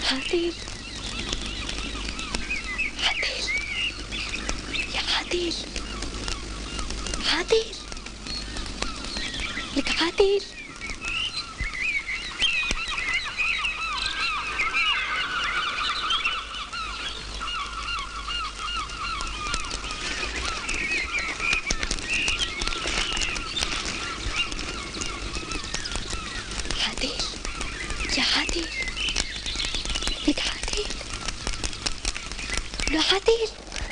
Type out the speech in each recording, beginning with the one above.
عادل عادل يا عادل عادل لك عادل يا عادل لك عادل لا عادل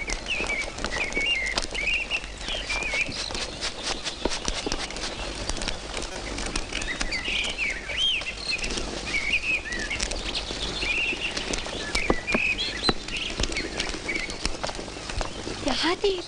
يا عادل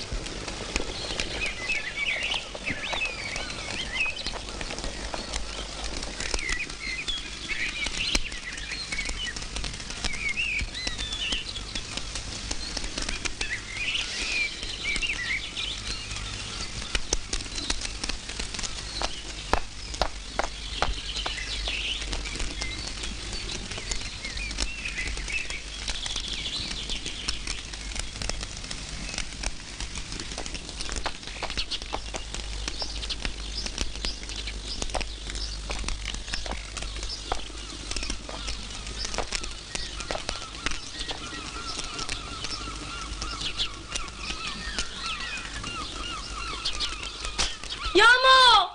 ياما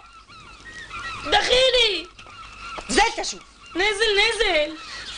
دخيلي نزلت اشوف نزل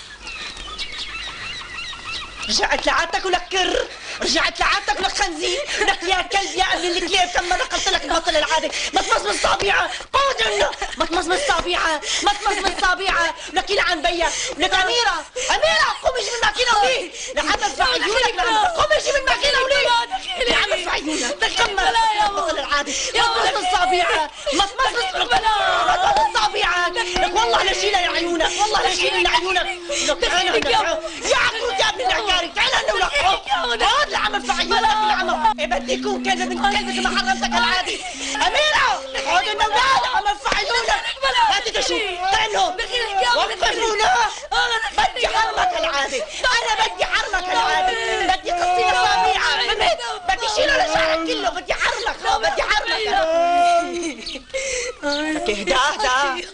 رجعت لعادتك ولك كر رجعت لعادتك ولك خنزير لك يا كلب يا ابن الكلاب كم مرة قلت لك تبطل العادة ما تمصمص صابعها قوت عنا ما تمصمص صابعها ما تمصمص صابعها لك يلعن بيك لك أميرة قومي جيب الماكينة وليه لحد ادفع عيونك قومي جيب الماكينة وليه لحد ادفع عيونك كم مرة تبطل العادة ما تمصمص صابعها ما تمصمص صابعها لك والله لشيلها يا عيونك والله لشيلها لعيونك لك يا عقروت يا ابن العكاري تعال هنا ولك هاد العمى في عيونك العمى بدي يكون كذا من كلبك ما حرمتك العادي أميرة هاد الأولاد عمى في عيونك هاتي تشوف تعالهم وقفونا بدي حرمك العادي أنا بدي حرمك العادي بدي تصير صابيعة فهمت بدي شيلها لشعرك كله بدي حرمك بدي حرمك لك اهدى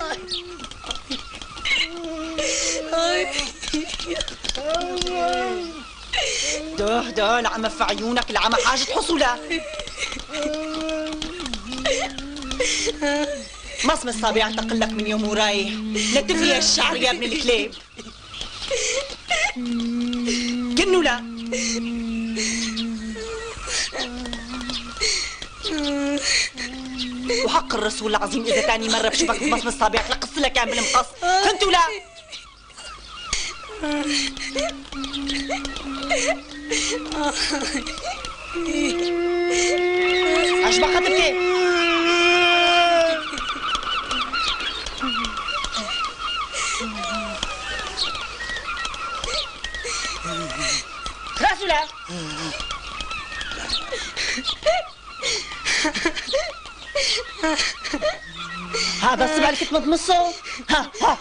ده العمى في عيونك العمى حاجة حصولها مصمص صابع تقلك من يوم ورايح نتف لي الشعر يا ابن الكلاب كنو لا وحق الرسول العظيم إذا تاني مرة بشوفك بمصمص صابعك لقص لك كامل مقص فهمتوا لا عجبك خطبتي خلاص ولا ها بس بالك تمطمصه ها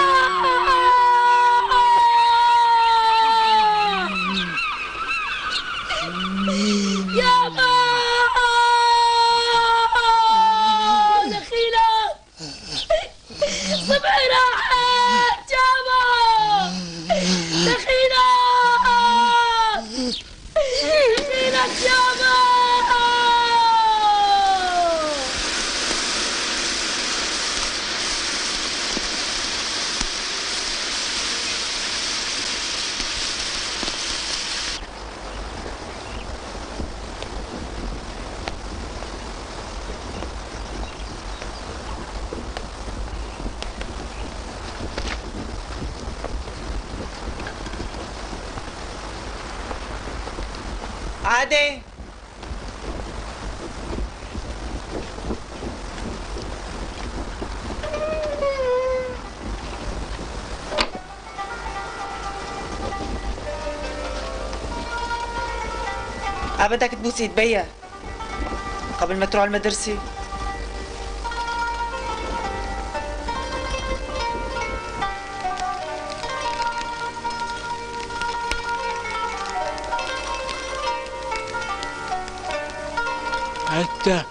يابا دخيلة صبعي راحت يابا دخيلة دخيلك يابا عادي بدك تبوسي ايديها قبل ما تروح المدرسة شفتها.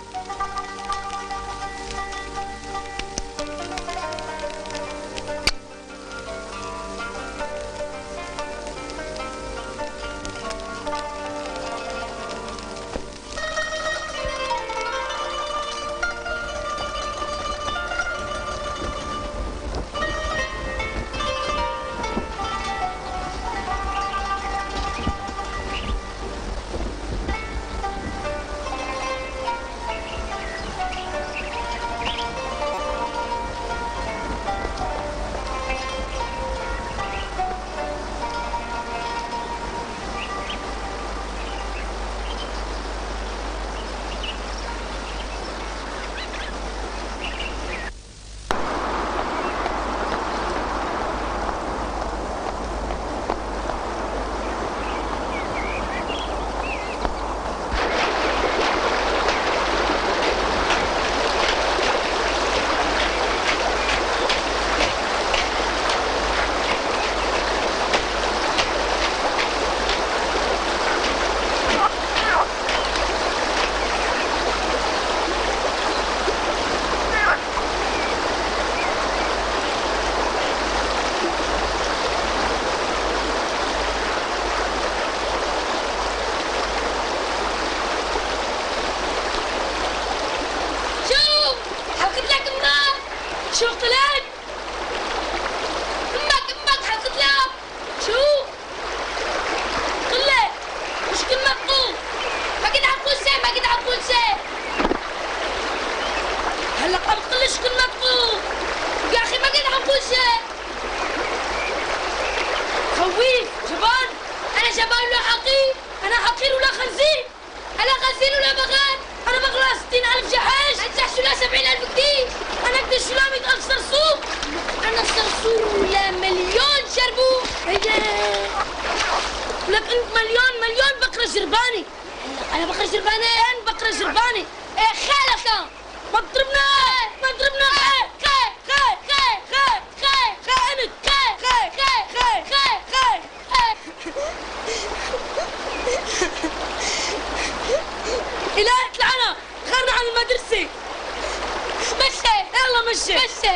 شو طلعت؟ امك حلقت لها. شو؟ طلع مش كلمة تقول. ما قد عم تقول شيء، ما قد عم تقول شيء. هلا عم تقولش كلمة تقول. يا اخي ما قد عم تقول شيء. خويف جبان. انا جبان ولا حقير؟ انا حقير ولا خنزير؟ انا خنزير ولا بغال؟ انا بغلا 60,000 جحش. انت ولا 70,000 كتير. انا قديش ولا 100,000 صرصور. انا صرصور ولا مليون شربوح. لك انت مليون بقرة جرباني. انا بقرة جرباني. انا بقرة جرباني. ايه خالك ما تضربنا. ما تضربنا. إلهي اطلعنا خرنا عن المدرسة. مشي يلا مشي.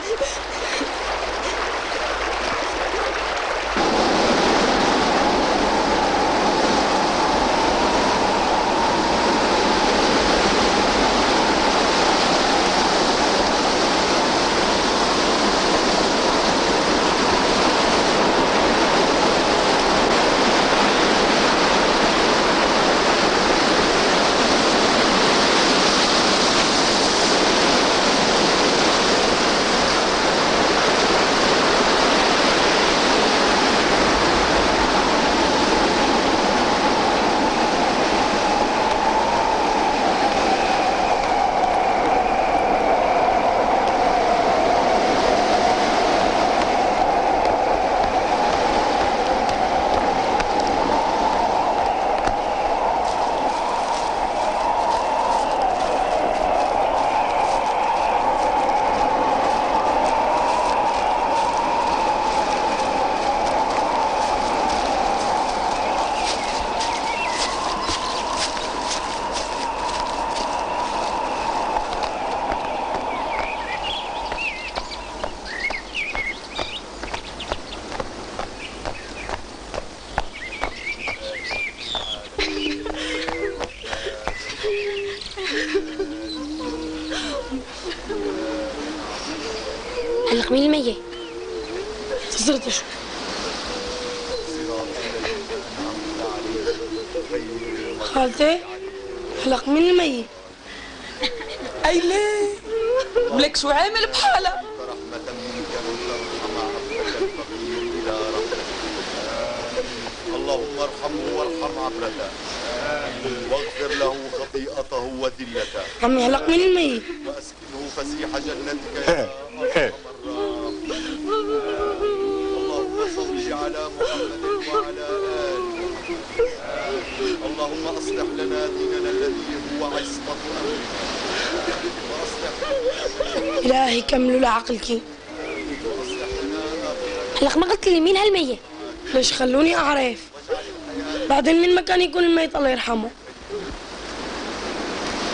هلق مين المية؟ صرت شو؟ خالتي هلق مين المية؟ أيلي ولك شو عامل بحالها؟ اللهم ارحمه وارحم عبرته واغفر له خطيئته ودلته. عمي هلق مين المية؟ واسكنه فسيح جنتك يا ارحم الراحمين. اللهم صل على محمد وعلى اله. اللهم اصلح لنا ديننا الذي هو عصمة امرنا واصلح إلهي كملوا لعقلك. هلق ما قلت لي مين هالمية؟ ليش خلوني أعرف؟ بعدين من مكان يكون الميت الله يرحمه.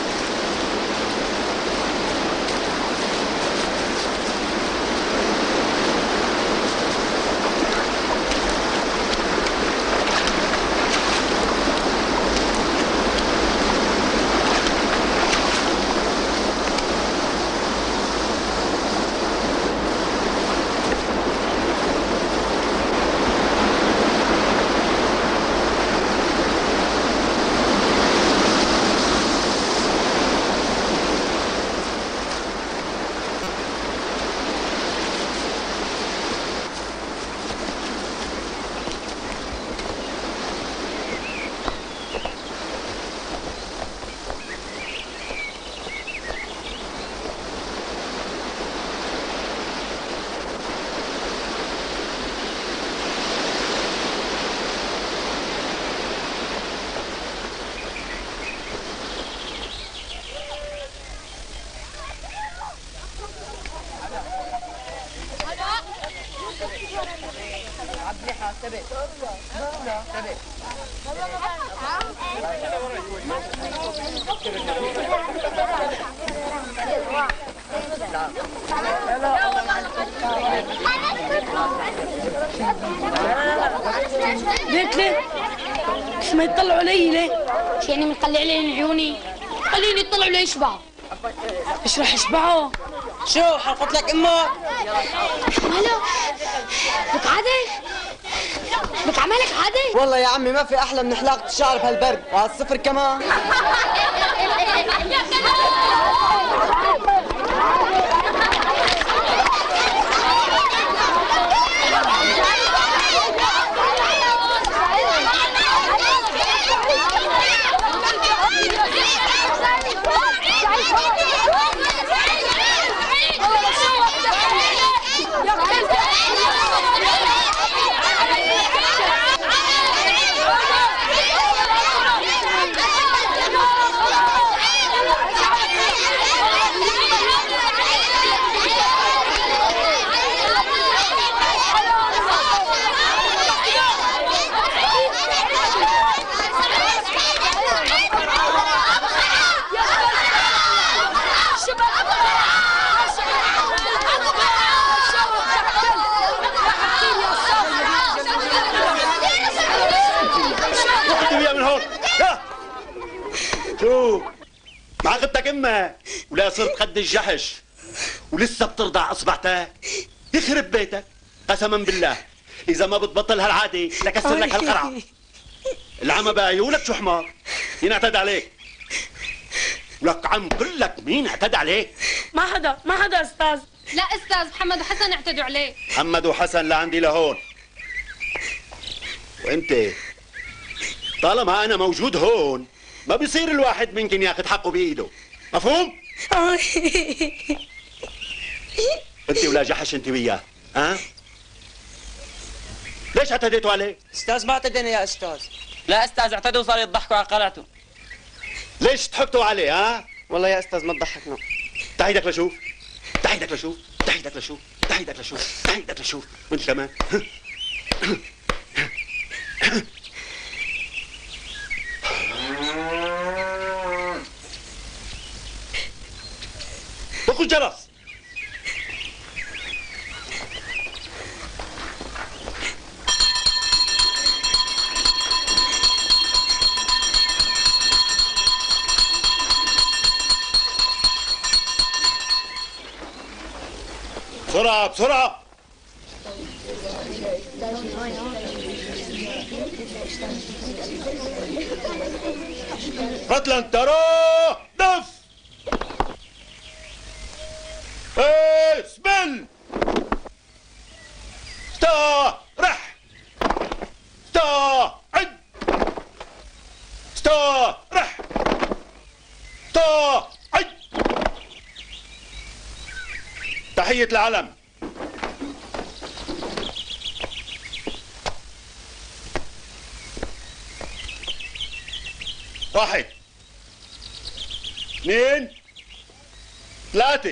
ليك ليه؟ كيف ما يطلعوا علي ليه؟ شو يعني مطلع لي من عيوني؟ خليني يطلعوا ليشبعوا. ايش راح يشبعوا؟ شو حرقت لك امك؟ ماله؟ لك عادل؟ لك عمالك عادل؟ والله يا عمي ما في احلى من حلاقة الشعر بهالبرد وهالصفر كمان. شو معقدتك امك ولا صرت قد الجحش ولسه بترضع اصبعتك؟ يخرب بيتك قسما بالله اذا ما بتبطل هالعاده لكسر لك هالقرعه. العمى بعيونك شو حمار مين اعتدى عليك؟ ولك عم بقول لك مين اعتدى عليك؟ ما حدا استاذ. لا استاذ، محمد وحسن اعتدوا عليه. محمد وحسن لعندي لهون، وانت طالما انا موجود هون ما بيصير الواحد منكن ياخذ حقه بايده، مفهوم؟ انت ولا جحش انت وياه، ها؟ ليش اعتديتوا عليه؟ استاذ ما اعتدينا يا استاذ. لا استاذ اعتدوا وصاروا يضحكوا على قلعته. ليش ضحكتوا عليه ها؟ والله يا استاذ ما تضحكنا. تعيدك لشوف، تعيدك لشوف، تعيدك لشوف، تعيدك لشوف، تعيدك لشوف، وانت كمان. طق الجرس. بسرعة بسرعة. قتلا ترى دف. اسبل استرح استعد استرح استعد. تحية العلم. واحد اثنين ثلاثة.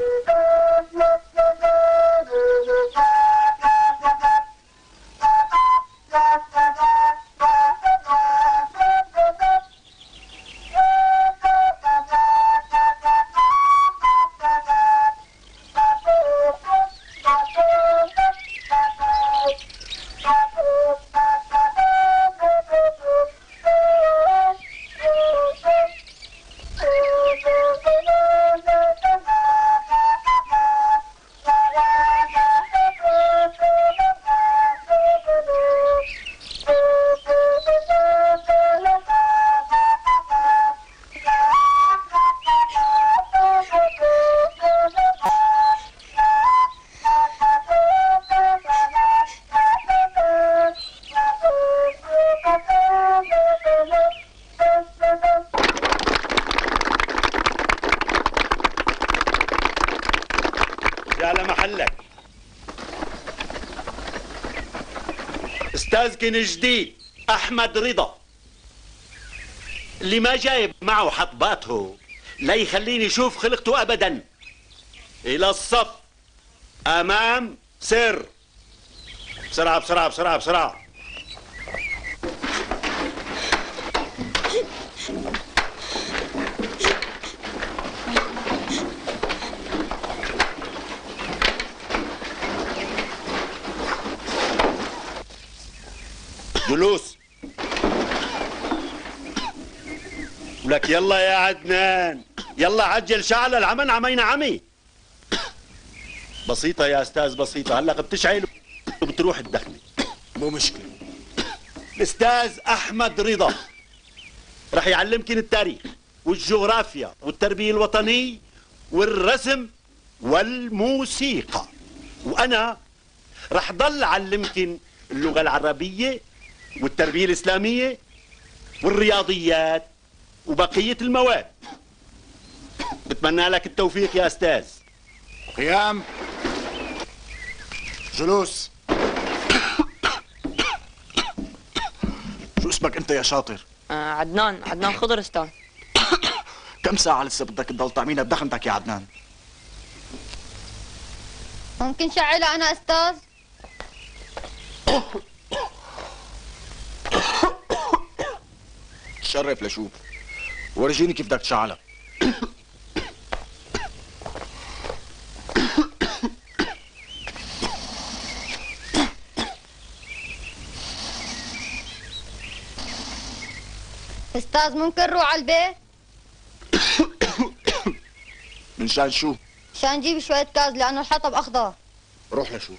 على محلك. استاذكن جديد احمد رضا اللي ما جايب معه حطباته لا يخليني اشوف خلقته ابدا. الى الصف امام سر. بسرعه بسرعه بسرعه بسرعه. جلوس. ولك يلا يا عدنان، يلا عجل شعل العمل عمينا عمي. بسيطة يا أستاذ بسيطة، هلأ بتشعل وبتروح الدخلة. مو مشكلة. الأستاذ أحمد رضا رح يعلمكن التاريخ والجغرافيا والتربية الوطنية والرسم والموسيقى، وأنا رح ضل أعلمكن اللغة العربية والتربية الإسلامية والرياضيات وبقية المواد. بتمنى لك التوفيق يا أستاذ. قيام. جلوس. شو اسمك انت يا شاطر؟ عدنان خضر استاذ. كم ساعة لسه بدك تضل طعمينا بدخنتك يا عدنان؟ ممكن شعلها أنا أستاذ؟ تشرف لشوف. ورجيني كيف بدك تشعلها. أستاذ ممكن نروح على البيت؟ من شان شو؟ عشان نجيب شوية غاز لأنه الحطب أخضر. روح لشوف.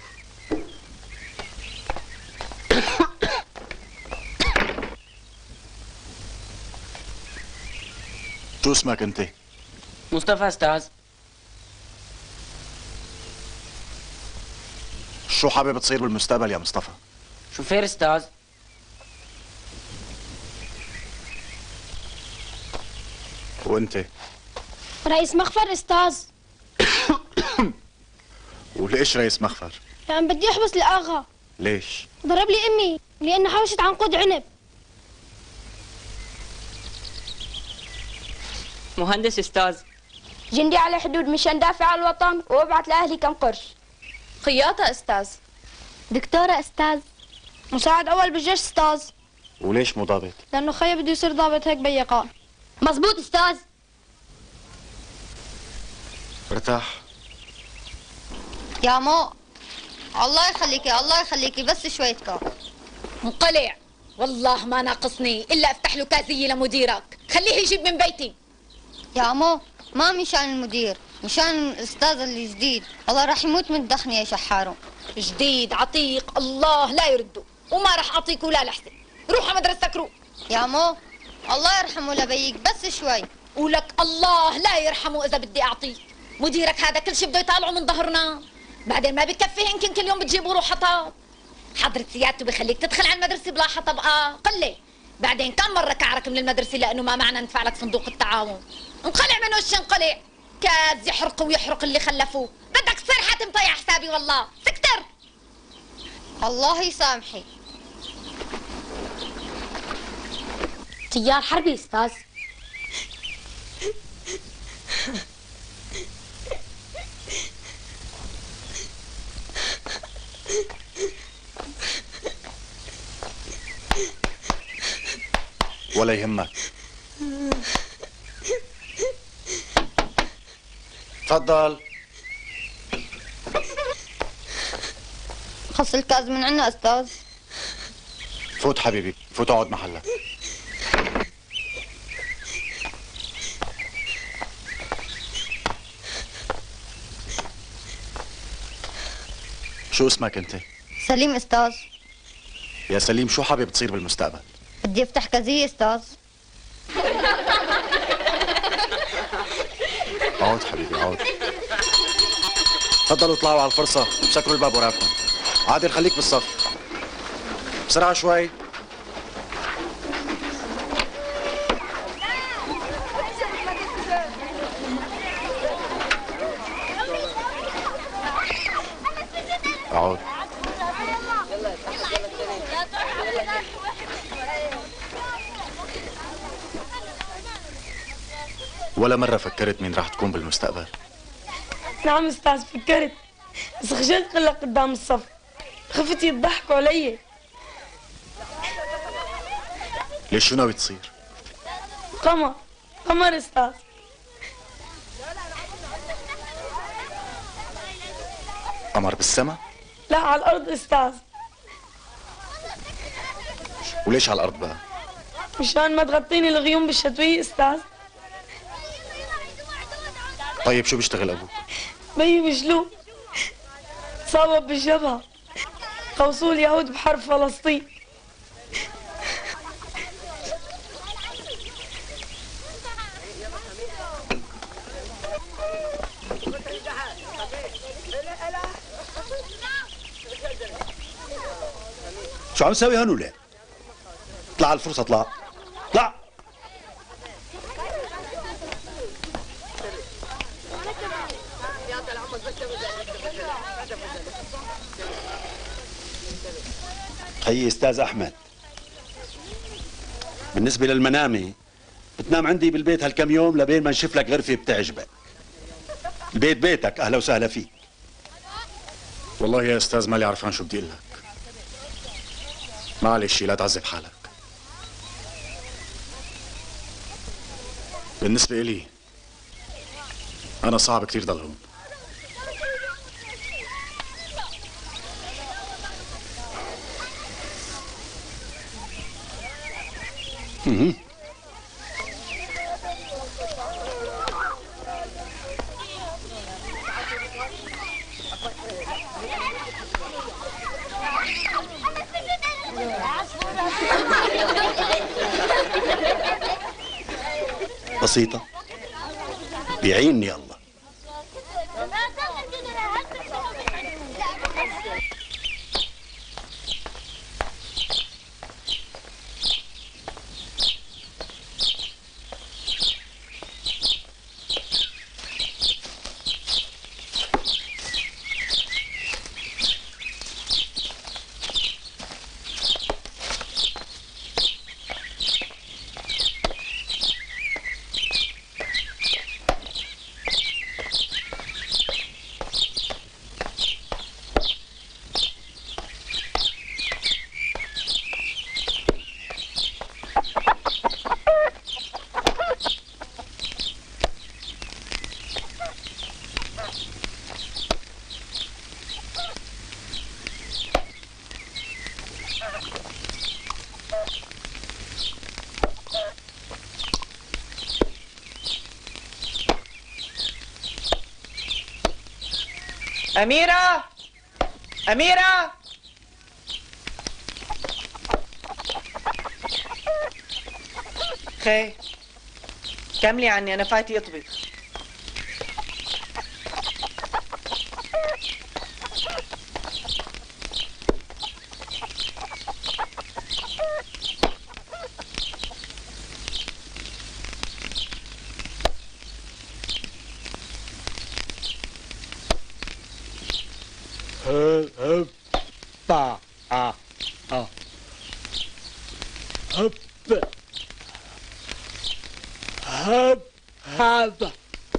شو اسمك انت؟ مصطفى استاذ. شو حابب تصير بالمستقبل يا مصطفى؟ شوفير استاذ. وانت؟ رئيس مخفر أستاذ. وليش رئيس مخفر؟ لأن بدي أحبس الآغا. ليش؟ ضرب لي أمي لأنها حوشت عنقود عنب. مهندس استاذ. جندي على حدود مشان دافع عن الوطن وابعث لأهلي كم قرش. خياطة أستاذ. دكتورة أستاذ. مساعد أول بالجيش أستاذ. وليش مو ضابط؟ لأنه خيي بده يصير ضابط هيك بيقان. مزبوط أستاذ. ارتاح. يا مو الله يخليكي الله يخليكي بس شوية كاف. انقلع. والله ما ناقصني إلا أفتح له كازية لمديرك، خليه يجيب من بيتي. يا مو ما مشان المدير، مشان الأستاذ اللي جديد، الله راح يموت من الدخن يا شحارو. جديد عتيق الله لا يرده، وما راح أعطيك ولا لحظة. روح على مدرستك روح. يا مو الله يرحمه لبيك بس شوي. ولك الله لا يرحمه إذا بدي أعطيك. مديرك هذا كل شيء بده يطالعه من ظهرنا، بعدين ما بكفي يمكن كل يوم بتجيبوا له حطب. حضرة سيادته بخليك تدخل على المدرسة بلا حطب قلة. بعدين كم مرة كعرك من المدرسة لأنه ما معنا ندفع لك صندوق التعاون. انقلع من وش انقلع. كاد يحرق ويحرق اللي خلفوه. بدك تصير حاتم طيع حسابي والله. سكتر. الله يسامحك. تيار حربي أستاذ. ولا يهمك. تفضل. خص الكاز من عنا أستاذ. فوت حبيبي، فوت اقعد محلك. شو اسمك انت؟ سليم أستاذ. يا سليم شو حابب تصير بالمستقبل؟ بدي أفتح كازية أستاذ. اقعد حبيبي اقعد. تفضلوا اطلعوا على الفرصة، سكروا الباب وراكم. عادل خليك بالصف. بسرعة شوي. اقعد. ولا مرة فكرت مين راح تكون بالمستقبل؟ نعم أستاذ فكرت، بس خجلت قلك قدام الصف، خفت يضحكوا علي. ليش شو ناوي تصير؟ قمر أستاذ. قمر بالسما؟ لا على الأرض أستاذ. وليش على الارض بقى؟ مشان ما تغطيني الغيوم بالشتوية استاذ. طيب شو بيشتغل ابوك؟ بيي مشلول، صاب بالجبهة، قوصوا اليهود بحرب فلسطين. شو عم تسوي هون ولا؟ اطلع على الفرصة، اطلع اطلع. خيي استاذ احمد، بالنسبة للمنامة بتنام عندي بالبيت هالكم يوم لبين ما نشوف لك غرفة بتعجبك. البيت بيتك، اهلا وسهلا فيك. والله يا استاذ مالي عرفان شو بدي اقول لك. معلش لا تعذب حالك. بالنسبة إلي أنا صعب كتير ضل هون. بسيطة، بيعيني الله. أميرة! أميرة! خي كملي عني، أنا فايتي أطبخ. با هب هب هب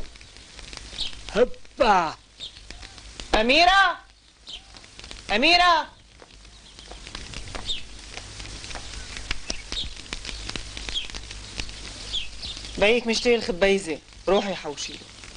هبا. أميرة! أميرة! بيك مشتري الخبيزة، روحي حوشي.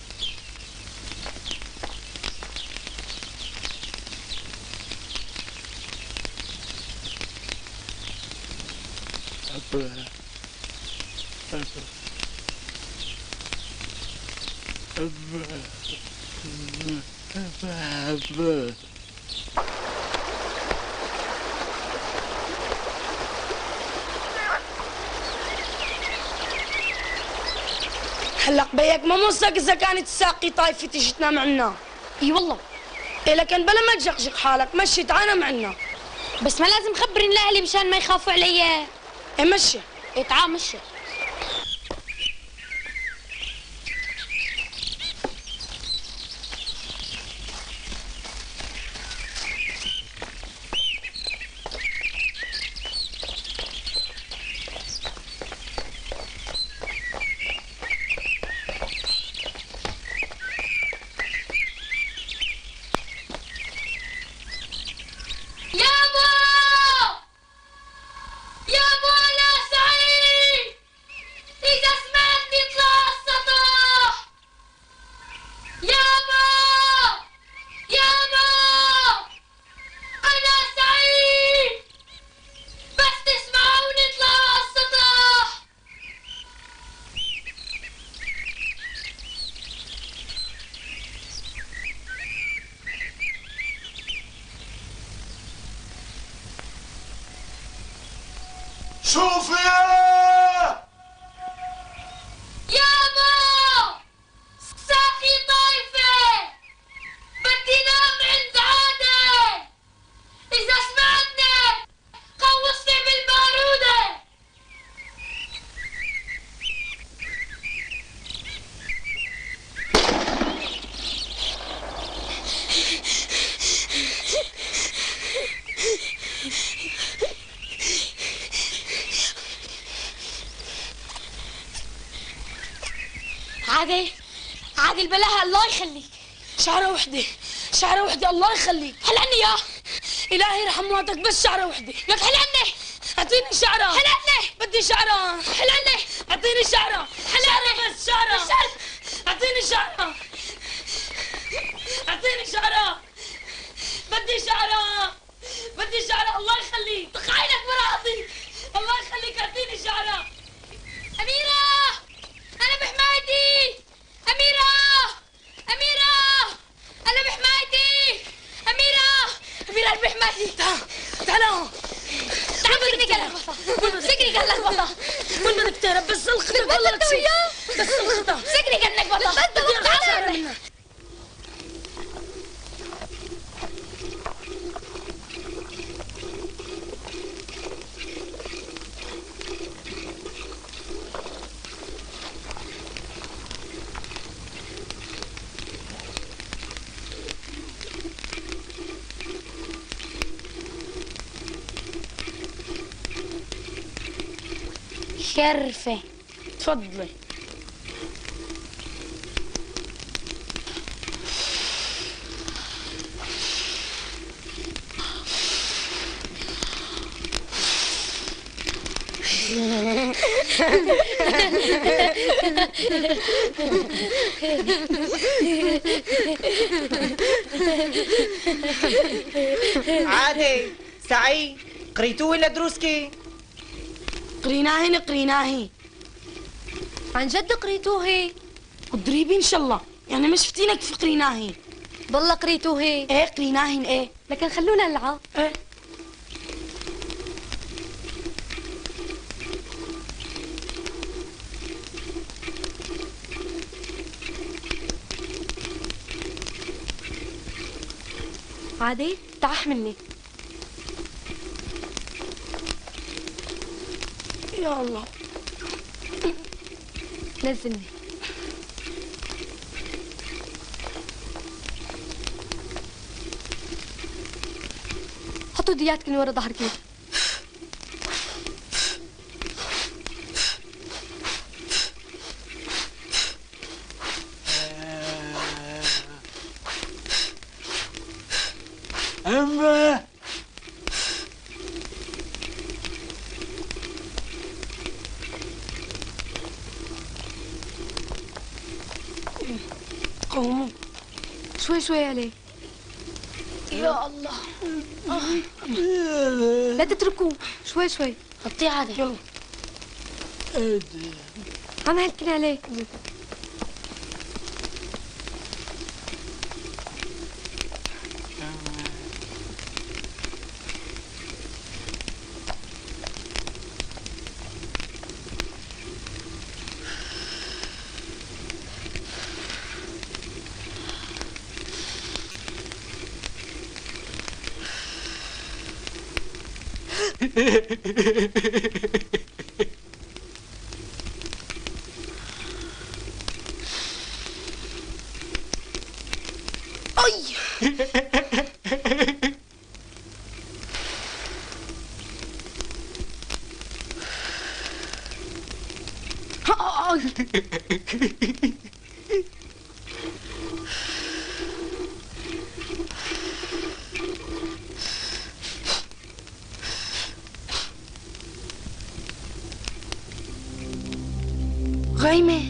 حلق بيك ما موثق اذا كانت الساقي طايفه تيجي تنام عنا. اي والله. إيه لكن بلا ما تجقجق حالك مشي تعال نام عنا. بس ما لازم خبرين لاهلي مشان ما يخافوا علي. إيه مشي. إيه تعال مشي. صوفيا يابا ساقي طايفة بدي نام عند عادل إذا سمعتني قوصني بالبارودة. عادل بلاها الله يخليك. شعرة وحدة، شعرة وحدة الله يخليك. حلقني يا إلهي يرحم موتك، بس شعرة وحدة. لك حلقني. أعطيني شعرة. حلقني. بدي شعرة. حلقني. أعطيني شعرة. حلقني. بس شعرة. بالشرف. أعطيني شعرة. أعطيني شعرة. بدي شعرة. بدي شعرة الله يخليك. بخايلك براضي. الله يخليك أعطيني شعرة. أميرة أنا بحمايتي. أميرة أميرة أنا بحمايتي. أميرة أنا بحمايتي. تعالوا. تعال سكني قال لك بطل. سكني قال لك بطل. من بدك تهرب بس الخطة والله بدك وياه. بس الخطة. سكني قال لك بطل. بدي تعال شعرة منك. شرفة. تفضلي. عادل سعيد قريتوه ولا دروسكي؟ قريناهي. عن جد قريتوه؟ قدريبي إن شاء الله، يعني ما شفتينك في قريناهي. بالله قريتوه؟ إيه قريناهي إيه. لكن خلونا نلعب. إيه. عادي تعال احملني. يا الله. نزلني. حطوا ايدياتكم ورا ظهركم. أما قوموا. شوي شوي عليه. يا الله. لا تتركوه، شوي شوي. حطيه عادل. يلا. عم هلكن عليه. غيمة.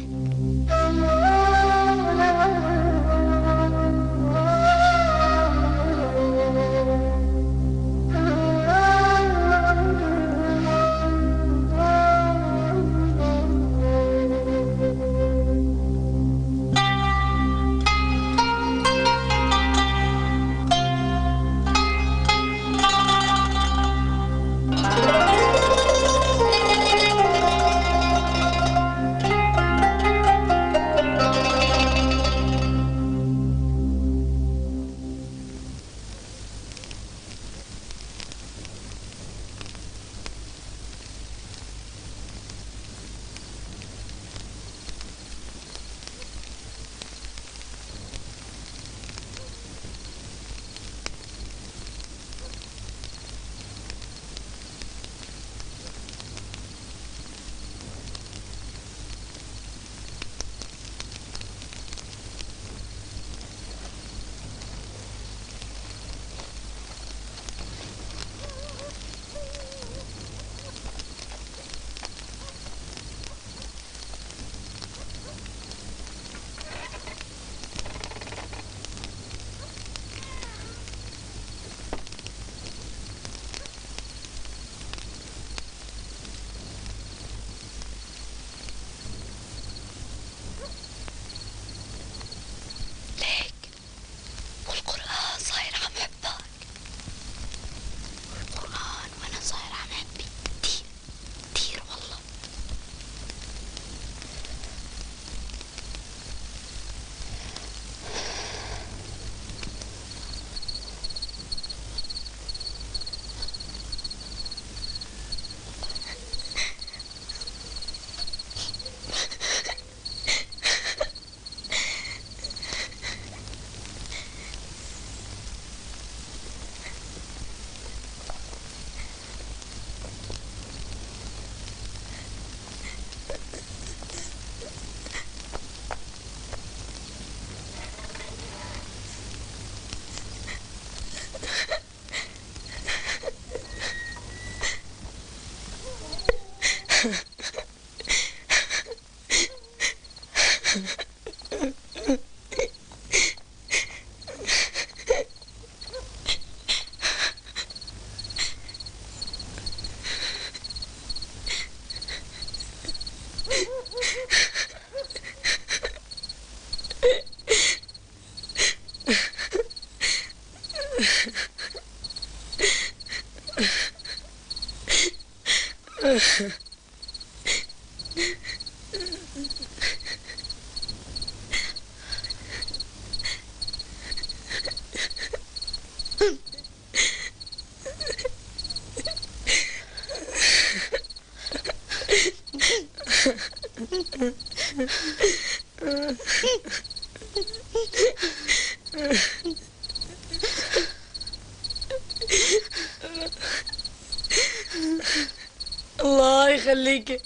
الله يخليك.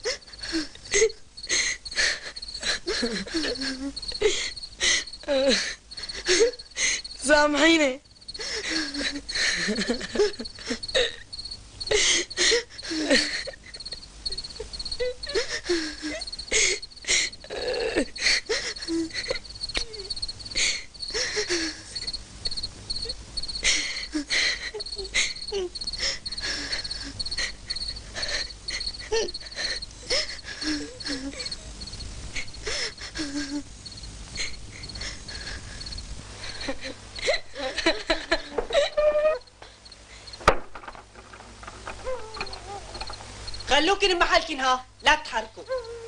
سامحيني. خلوكن بمحلكن ها، لا تتحركوا.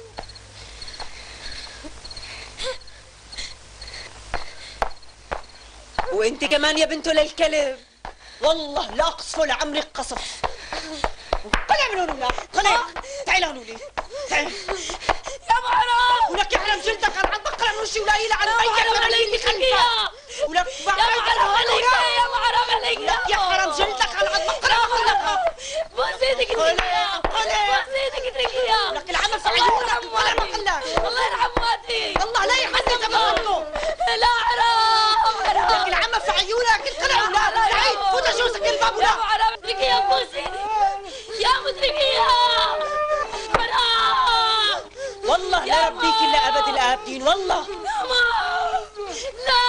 وانت كمان يا بنت للكلب، والله لا اقصفه لعمرك قصف. طلع من هون ولا طلع، تعال هون ولي تعال يا محرم ولك يحرم جلدك على بقرة نوشي ولا يلعن بيتك محرم من عليك اللي خلفها. ولك يا محرم عليك يا محرم عليك ولك يحرم جلدك على بقرة نوشي. بوس ايدك اتركيها، بوس ايدك اتركيها. لك العمل في عيونك ولا بقلك. الله يرحم والدي. الله لا يحسن تبعكم. لا حرام حرام. لك العمل في عيونك القلع ولا سعيد فوت جوزك الباب ولا. يا محرم اتركيها بوس ايدك يا متركيها. حرام والله لا ربيك الا ابد الابدين والله. لا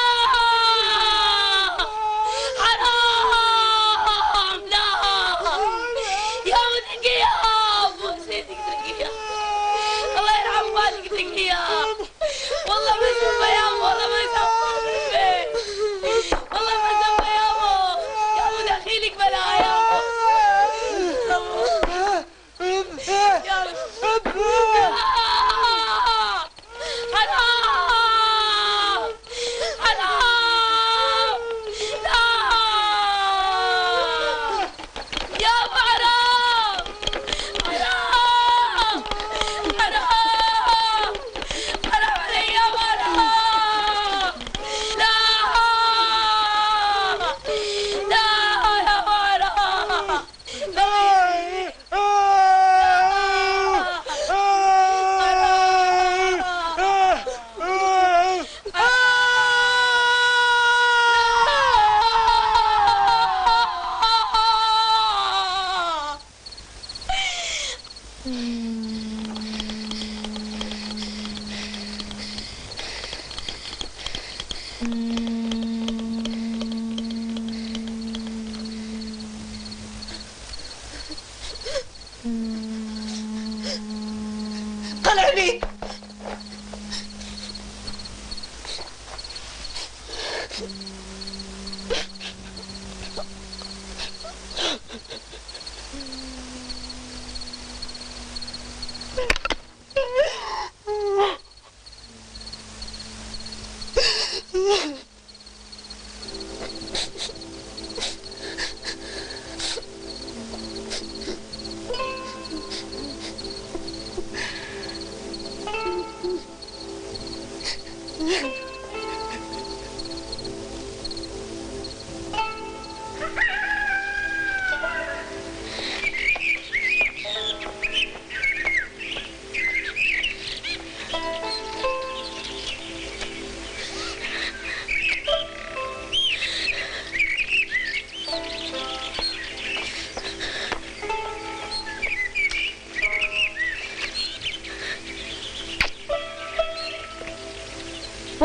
حرام لا يا متركيها بوس ايدك اتركيها. الله يرحم والدك اتركيها. والله ما سوى يا ابو، والله ما سوى بالبيت، والله ما سوى يا ابو، يا ابو دخيلك بلا يا ابو. يا ابو حرام حرام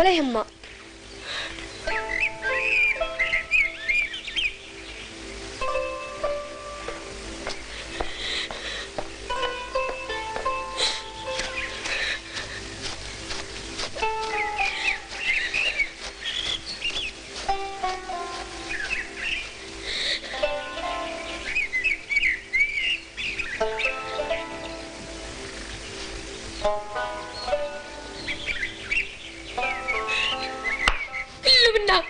ولا يهمك. كله بالنار.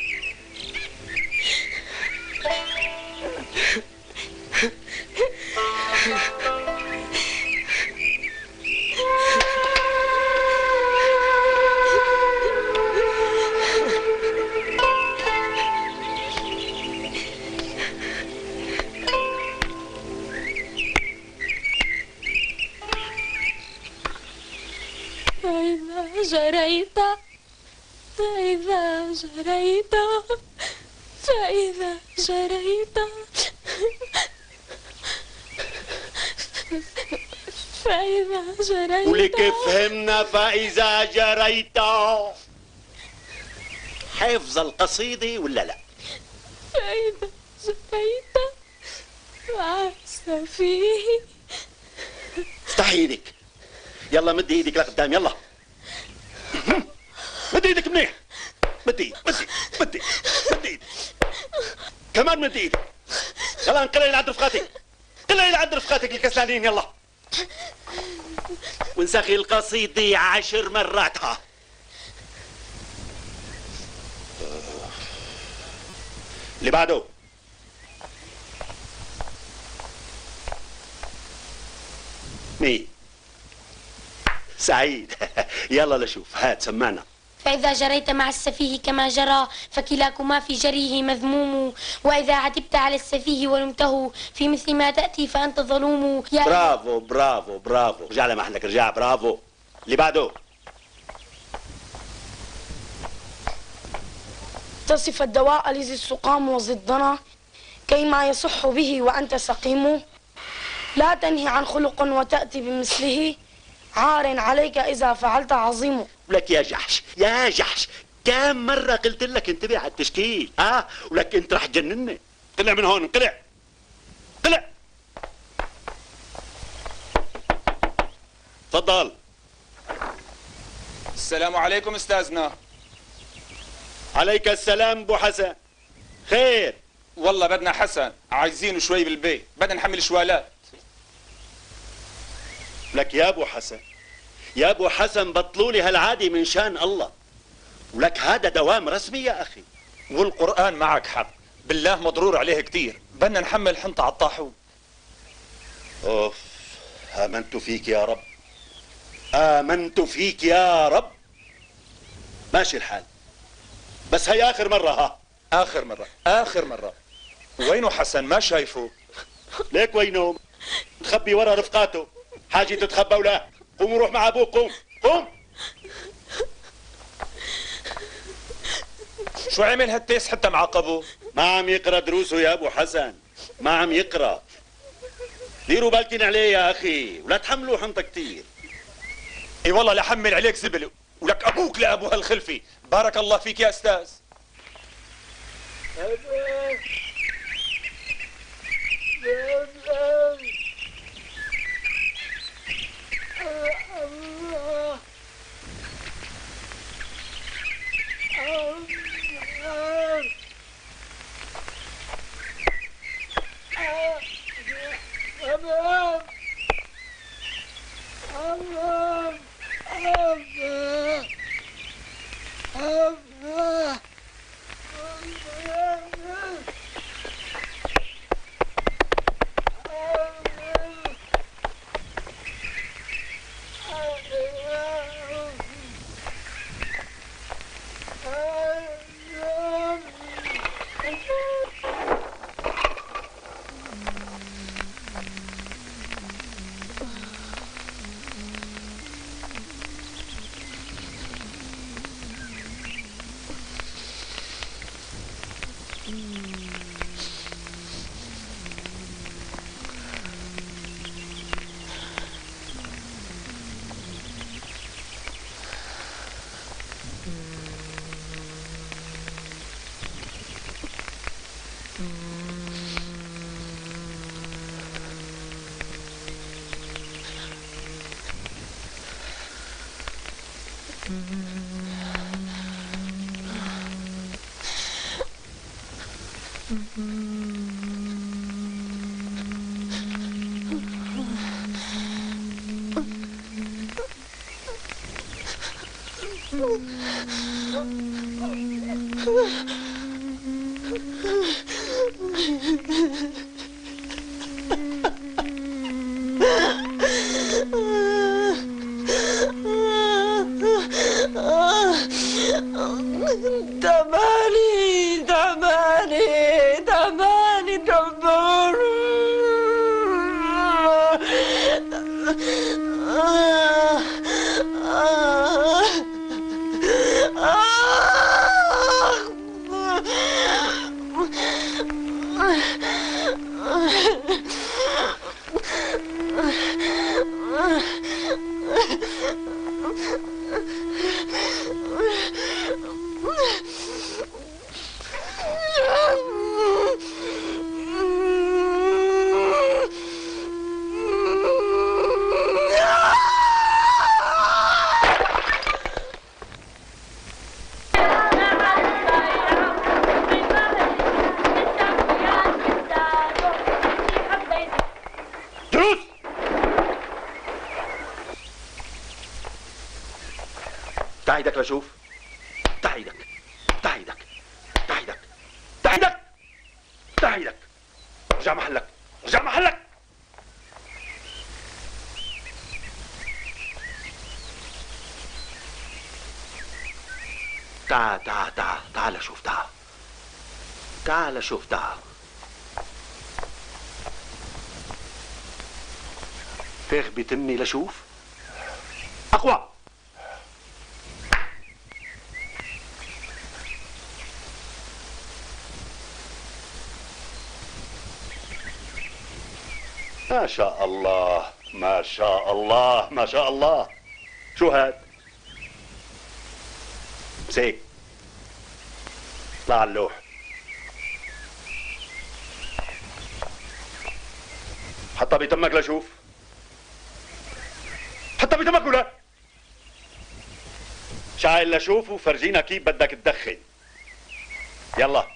فإذا جريت فإذا جريت فإذا جريت فإذا جريت ولك فهمنا فإذا جريت. حفظ القصيدة ولا لا؟ فإذا جريت مع السفيه. افتحي ايدك، يلا مدي ايدك لقدام، يلا مدي ايدك منيح، مدي ايدك كمان، مدي ايدك. يلا انقلي لعند رفقاتك، انقلي لعند رفقاتك الكسلانين، يلا وانسخي القصيدة 10 مرات. ها اللي بعده. مين؟ سعيد. يلا لشوف، هات سمعنا. فإذا جريت مع السفيه كما جرى فكلاكما في جريه مذموم، وإذا عتبت على السفيه ولمته في مثل ما تأتي فأنت ظلوم. برافو برافو برافو، رجع لمحلك، رجع، برافو. اللي بعده. تصف الدواء لذي السقام وضدنا كيما يصح به وأنت سقيم. لا تنهي عن خلق وتأتي بمثله عار عليك إذا فعلت عظيم. ولك يا جحش، يا جحش، كم مرة قلت لك انتبه على التشكيل، ولك انت رح تجنني. طلع من هون، انقلع طلع. تفضل. السلام عليكم استاذنا. عليك السلام ابو حسن. خير؟ والله بدنا حسن، عايزينه شوي بالبيت، بدنا نحمل شوالات. لك يا ابو حسن، يا ابو حسن بطلوا لي هالعادة من شان الله، ولك هذا دوام رسمي يا اخي. والقرآن معك حق، بالله مضرور عليه كثير، بدنا نحمل حنطة على الطاحون. اوف، آمنت فيك يا رب، آمنت فيك يا رب. ماشي الحال، بس هي آخر مرة. ها آخر مرة، آخر مرة. وينه حسن؟ ما شايفه. ليك وينه؟ تخبي ورا رفقاته، حاجة تتخبى ولا؟ قوم وروح مع أبوك، قوم قوم. شو عمل هالتيس حتى معاقبه؟ ما عم يقرأ دروسه يا أبو حسن، ما عم يقرأ. ديروا بالكن عليه يا أخي، ولا تحملوا حنطة كتير. اي والله لحمل عليك زبل، ولك أبوك لأبو هالخلفي. بارك الله فيك يا أستاذ. افتح ايدك لشوف. افتح ايدك، افتح ايدك، افتح ايدك، افتح ايدك، افتح ايدك. ارجع محلك، ارجع محلك. تعال تعال تعال تعال شوف، تعال تعال شوف، تعال. فيخ بتمي لشوف. اقوى. ما شاء الله ما شاء الله ما شاء الله. شو هاد؟ مسيك. اطلع على اللوح. حطها بتمك لشوف. حطها بتمك ولا؟ شايل لشوف وفرجينا كيف بدك تدخن. يلا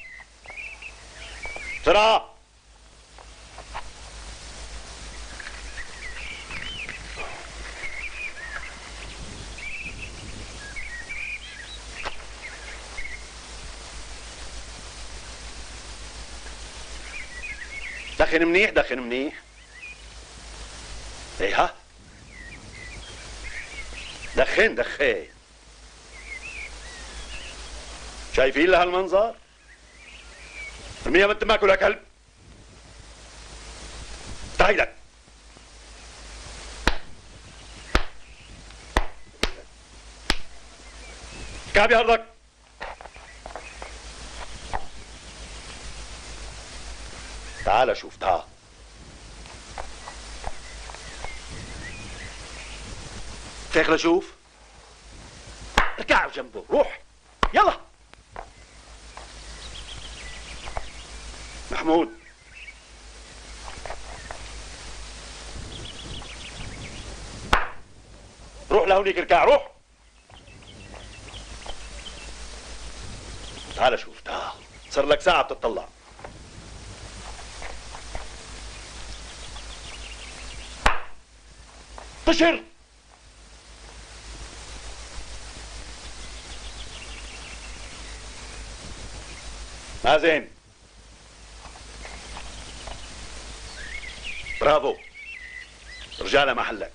بسرعة. دخن منيح، دخن منيح. ايه ها، دخن دخن. شايفين لهالمنظر؟ ارميها من تمك ولا كلب. تعي لك. كعبي ارضك. تعال شوف، تعال. فيخ لشوف. اركع جنبه، روح يلا. محمود روح لهونيك، اركع روح. تعال شوف، تعال. صار لك ساعة بتطلع. طشر. مازن برافو، ارجع لمحلك.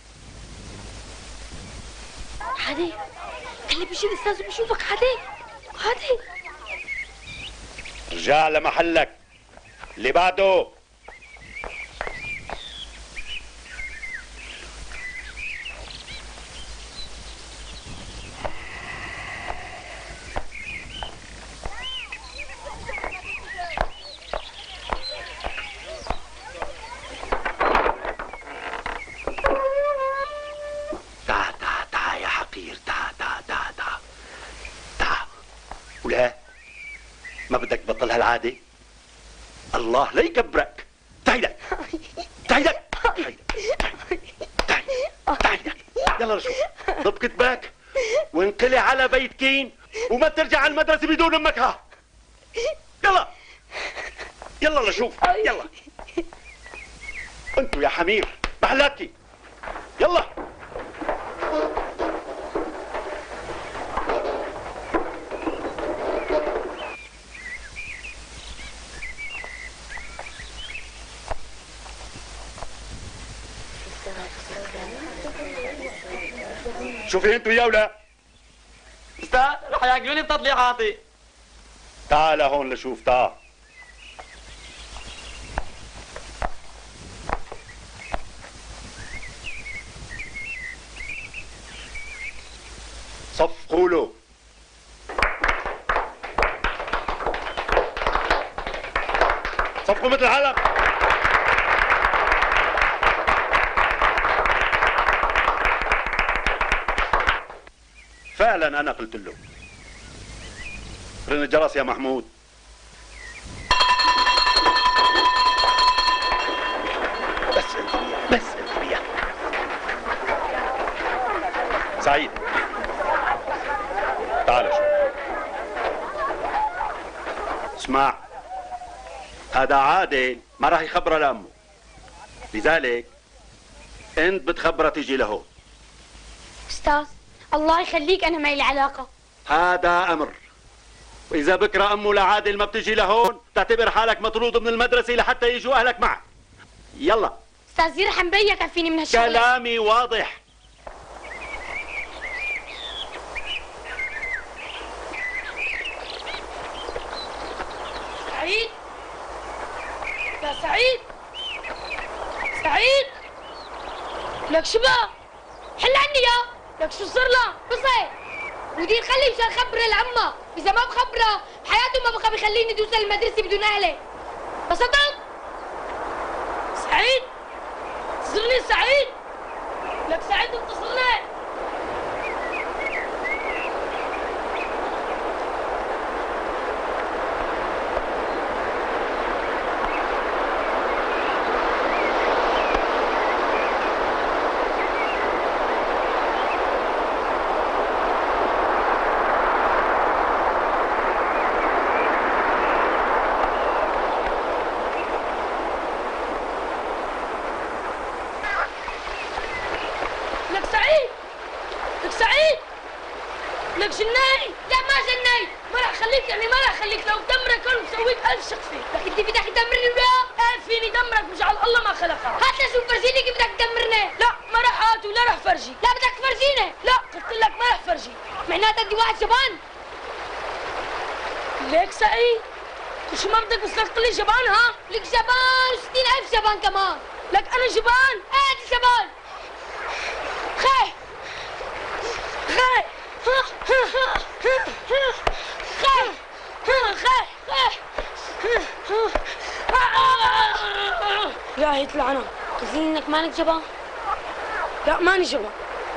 حدي اللي بيجي الاستاذ بيشوفك. حدي حدي ارجع لمحلك. اللي بعده. ولا ما بدك تبطل هالعادة؟ الله لا يكبرك. تعي لك تعي لك تعي لك. يلا نشوف. ضب كتبك وانقلع على بيت كين وما ترجع على المدرسة بدون امك. ها يلا يلا نشوف. يلا انتوا يا حمير محلاكي. يلا شوفي انتوا يا ولا. استاذ رح ياكلوني بتطليعاتي. تعال هون لشوف. تعال صفقوا له. صفقوا مثل العالم. فعلا انا قلت له. رن الجرس يا محمود. بس بس سعيد تعال شوف. اسمع، هذا عادل ما راح يخبره لامه، لذلك انت بتخبره تيجي لهون. استاذ الله يخليك انا معي العلاقه. هذا امر، واذا بكره امه لعادل ما بتجي لهون تعتبر حالك مطرود من المدرسه لحتى يجوا اهلك معك. يلا استاذ يرحم بيك كفيني من هالشغله. كلامي واضح. سعيد يا سعيد. سعيد لك شباب حل عني يا. لك شو صار له؟ قصي مدير خلي مشان خبره العمه، اذا ما بخبره حياته ما بقى بخليني ادوس المدرسه بدون اهلي. بسطت؟ سعيد اتصلني سعيد. لك سعيد اتصلني. لك جناي. لا ما جنيت. ما راح خليك يعني ما راح خليك لو بدمرك انا بسويك 1000 شخصي. لك انت بدك تدمرني ولا؟ فيني دمرك مجعل الله ما خلقها. هات لشوف فرجيني كيف بدك تدمرني. لا ما راح هات ولا راح فرجي. لا بدك تفرجيني. لا قلت لك ما راح فرجي. معناتها انت واحد جبان. ليك سعيد شو ما بدك بس تقول لي جبان. ها لك جبان 60,000 جبان كمان. لك انا جبان. ايه انت جبان. خاي خاي لا هي تلعنه. قصدي انك مانك جبان. لا ماني جبان.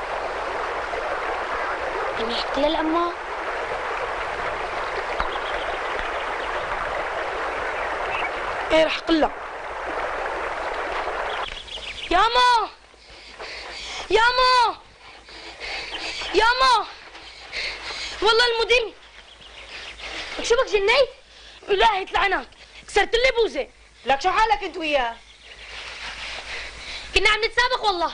انا حكيت لها لأمها. ايه رح اقول لها. ياما ياما ياما والله المدير. شو بك جنيت؟ إلهي تلعنك كسرت لي بوزه. لك شو حالك انت وياه؟ كنا عم نتسابق والله.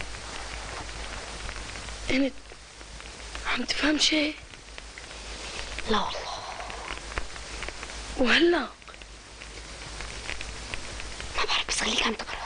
انت عم تفهم شيء؟ لا والله. وهلا ما بعرف، بس خليك عم تقرا.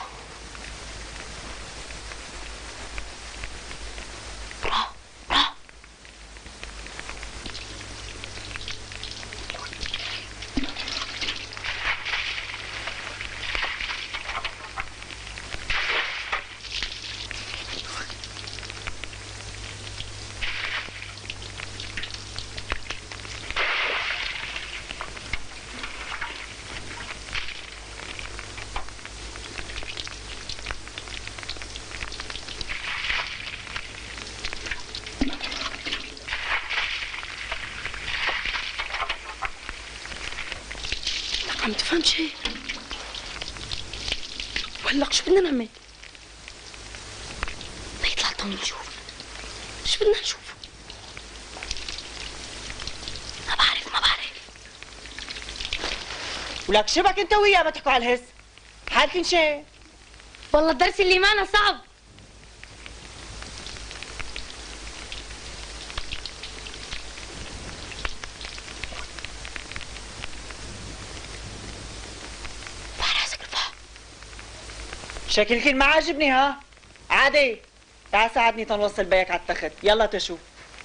عم تفهم شيء؟ وهلا شو بدنا نعمل؟ نطلع طول نشوف شو بدنا نشوف. ما بعرف. ولك شبك انت وياه ما تحكوا على الهز؟ حالكن شيء؟ والله الدرس اللي معنا صعب. شكلكن ما عاجبني ها؟ عادي، تعال ساعدني تنوصل بيك على التخت، يلا تشوف.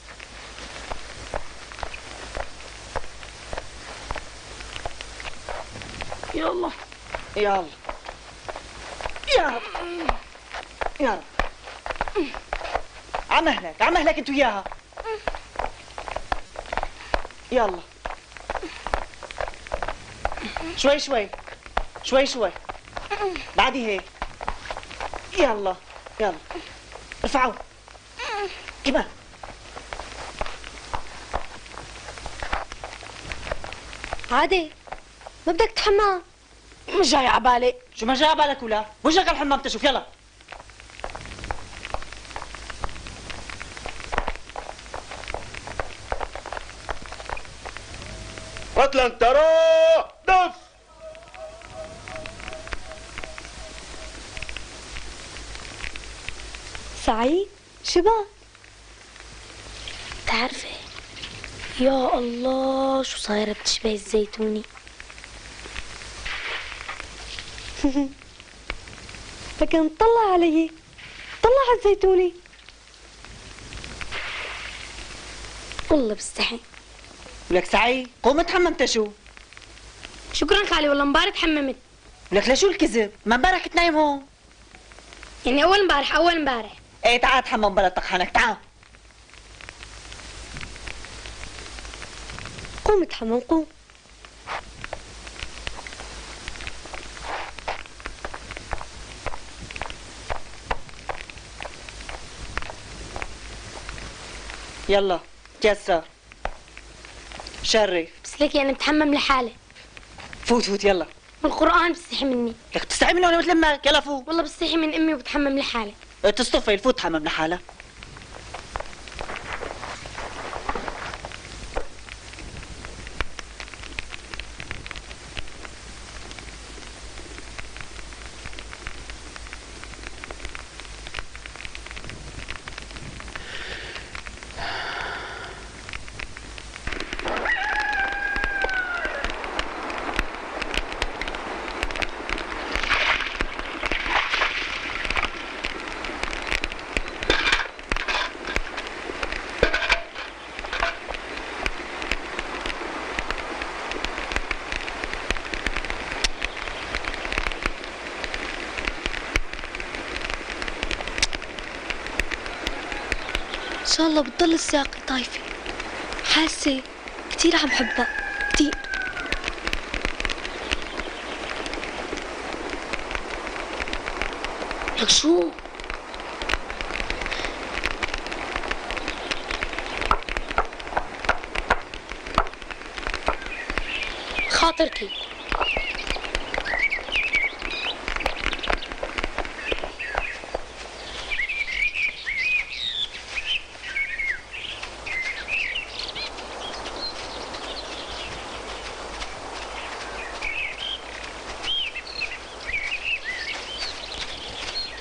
يلا يلا يلا عمهلك انت وياها. يلا شوي بعدي هيك. يلا ارفعوا كمان. عادي ما بدك تحمام؟ مش جاي عبالي. شو ما جاي عبالك ولا؟ وجهك على الحمام تشوف. يلا قتلا ترى دف. سعيد شباب بتعرفي يا الله شو صايرة بتشبه الزيتوني. لكن طلع علي، طلع على الزيتوني. والله بستحي. ولك سعيد قوم اتحمم تشو. شكرا خالي، والله امبارح تحممت. ولك لشو الكذب؟ ما امبارح كنت نايم هون. يعني اول امبارح. ايه تعال تحمم بلا طقحنك، تعال. قوم اتحمم قوم. يلا تيسر شرف. بس ليك يعني بتحمم لحالي. فوت يلا. بالقرآن بستحي مني. لك تستحي مني وانا بتلمك. يلا فوت. والله بستحي من امي وبتحمم لحالي. تصطفي الفوت تحمم لحالك. ان شاء الله بتضل الساقي طايفة. حاسة كتير عم حبها كتير. لك شو؟ خاطركي.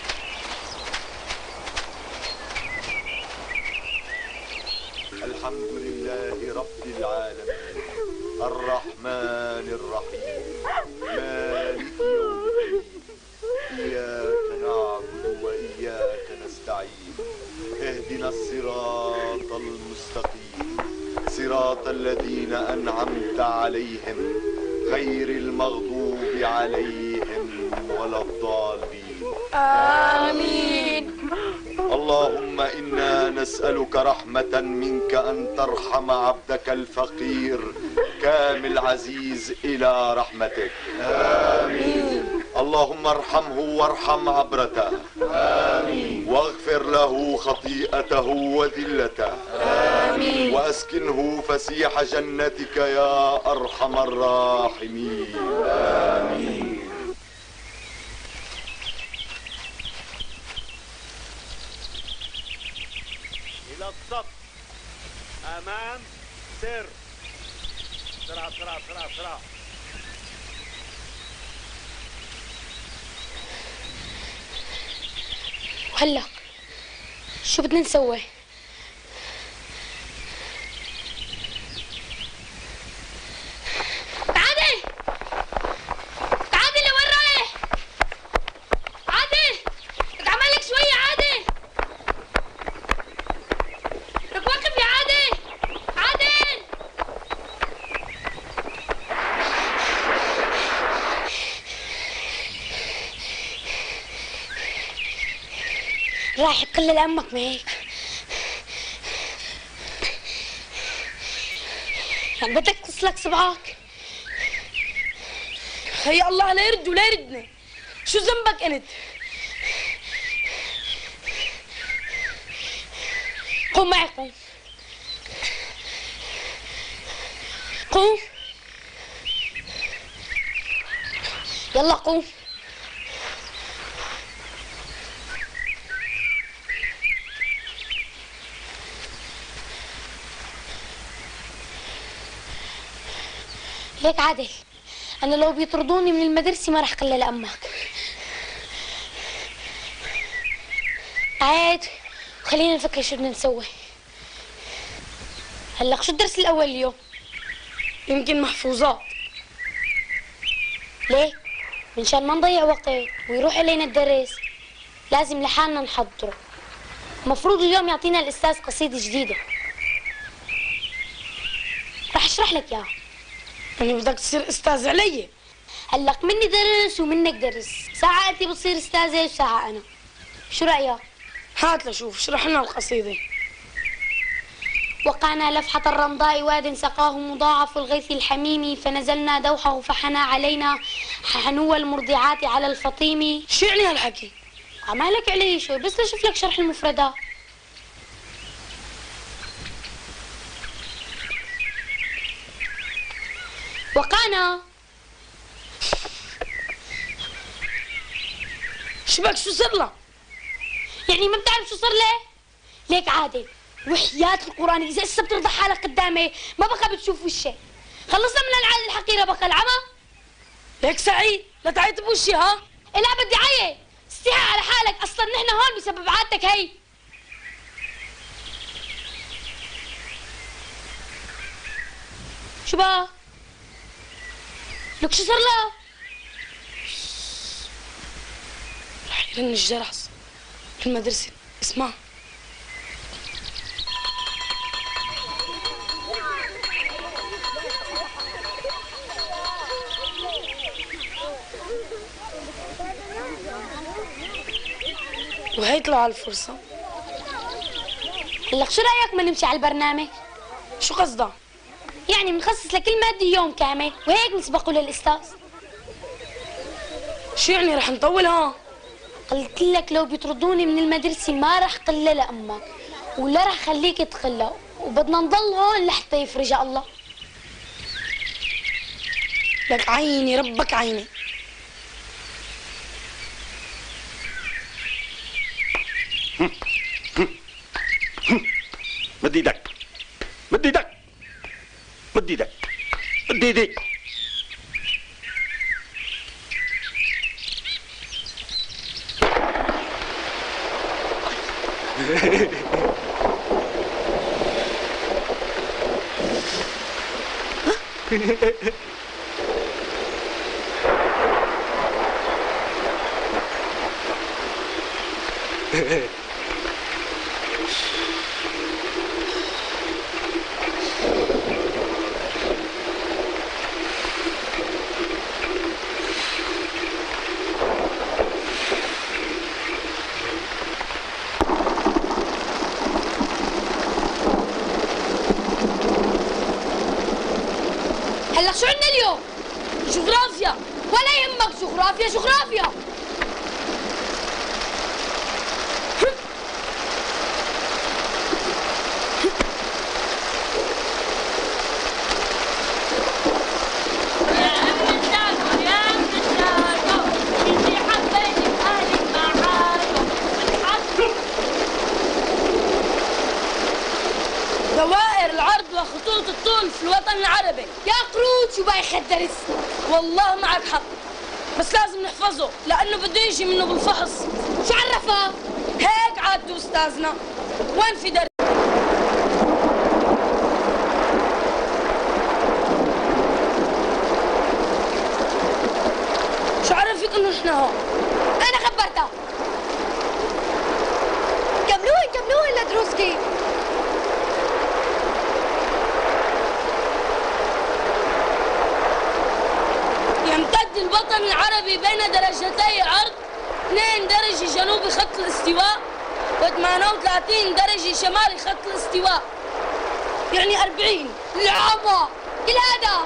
الحمد لله رب العالمين الرحمن الرحيم مالك يوم الدين إياك نعبد وإياك نستعين اهدنا الصراط المستقيم صراط الذين أنعمت عليهم غير المغضوب عليهم ولا الضالين آمين. اللهم إنا نسألك رحمة منك أن ترحم عبدك الفقير كامل عزيز إلى رحمتك. آمين. اللهم ارحمه وارحم عبرته. آمين. واغفر له خطيئته وذلته. آمين. وأسكنه فسيح جنتك يا أرحم الراحمين. آمين. إلى الصف أمام سر بسرعة بسرعة بسرعة بسرعة. وهلا شو بدنا نسوي؟ عادل عادل لوين رايح؟ عادل اتعمل لك شوية عادل. لك وقف يا عادل. عادل راح يقلل امك ما هيك. يعني بدك تصلك صبعك. هي الله لا يرد ولا يردنا. شو ذنبك انت؟ قوم معي قوم. قوم يلا قوم. ليك عادل أنا لو بيطردوني من المدرسة ما رح قلل أمك. عاد خلينا نفكر شو بدنا نسوي. هلا شو الدرس الأول اليوم؟ يمكن محفوظات. ليه؟ منشان ما نضيع وقت ويروح علينا الدرس لازم لحالنا نحضره. المفروض اليوم يعطينا الأستاذ قصيدة جديدة. رح أشرح لك إياها. يعني بدك تصير استاذ علي؟ هلق مني درس ومنك درس، ساعة أنت بتصير أستاذة وساعة أنا. شو رأيك؟ هات لشوف اشرح لنا القصيدة. وقعنا لفحة الرمضاء واد سقاه مضاعف الغيث الحميم فنزلنا دوحه فحنى علينا حنو المرضعات على الفطيم. شو يعني هالحكي؟ عمالك علي شوي بس لشوف لك شرح المفردات. وقعنا شو بك شو صار له؟ يعني ما بتعرف شو صار له؟ ليك عادل وحياة القرآن إذا هسه بترضى حالك قدامي ما بقى بتشوف وشي. خلصنا من العادة الحقيرة بقى العمى. ليك سعيد لا تعيط بوشي ها؟ لا بدي عيط استحي على حالك أصلا نحن هون بسبب عادتك هي. شو بقى؟ لك شو صار له؟ رح يرن الجرس في المدرسة. اسمع وهيت له على الفرصة. هلا شو رأيك ما نمشي على البرنامج؟ شو قصدها؟ يعني بنخصص لكل مادة يوم كامل وهيك نسبقه للأستاذ. شو يعني رح نطولها؟ قلت لك لو بيطردوني من المدرسة ما رح قلها لأمك ولا رح خليك تقلها وبدنا نضل هون لحتى يفرجها الله. لك عيني ربك عيني. مد ايدك مد ايدك مد ايدك مد ايدك. هلا شو عندنا اليوم؟ جغرافيا، ولا يهمك جغرافيا جغرافيا. دوائر العرض وخطوط الطول في الوطن العربي. يا قرود شو بايخ الدرس. والله معك حق، بس لازم نحفظه لأنه بده يجي منه بالفحص. شو عرفها؟ هيك عادته أستاذنا. وين في درس؟ شو عرفك إنه نحن هون؟ أنا خبرتها. كملوهن لدروسكي. يمتد الوطن العربي بين درجتي عرض 2 درجة جنوبي خط الاستواء و38 درجة شمالي خط الاستواء، يعني 40. العمى كل هذا.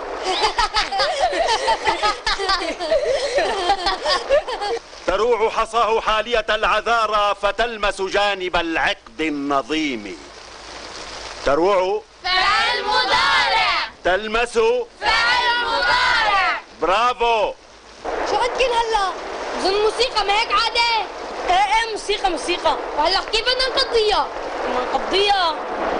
تروع حصاه حالية العذارى فتلمس جانب العقد النظيم. تروع فعل مضارع. تلمس فعل مضارع. برافو. شو عندكن هلا؟ ظن موسيقى ما هيك عادة؟ ايه موسيقى. وهلا كيف بدنا نقضيها؟ نقضيها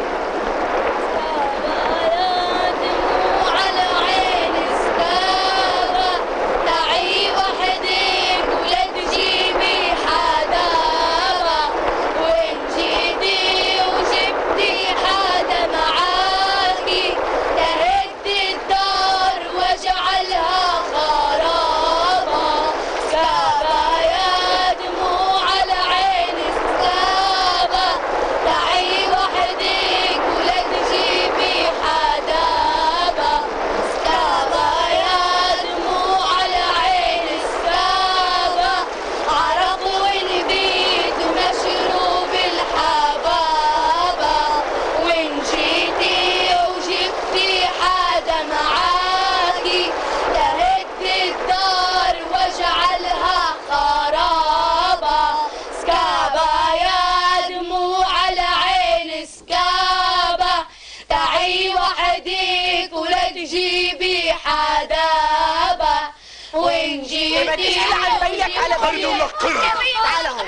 بدي على بيك على بيك. تعال هون.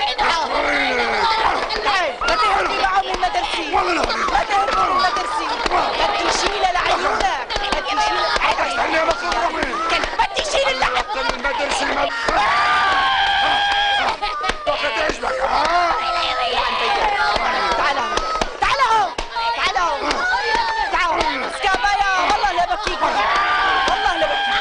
ما تهربي معه من المدرسة. ما تهربي من المدرسة. بدي شيلها لعيونك. بدي شيل اللحم. المدرسة تعال هون. تعال هون. تعال هون. تعال هون. سكابايا والله لا بكيك. والله لا بكيك.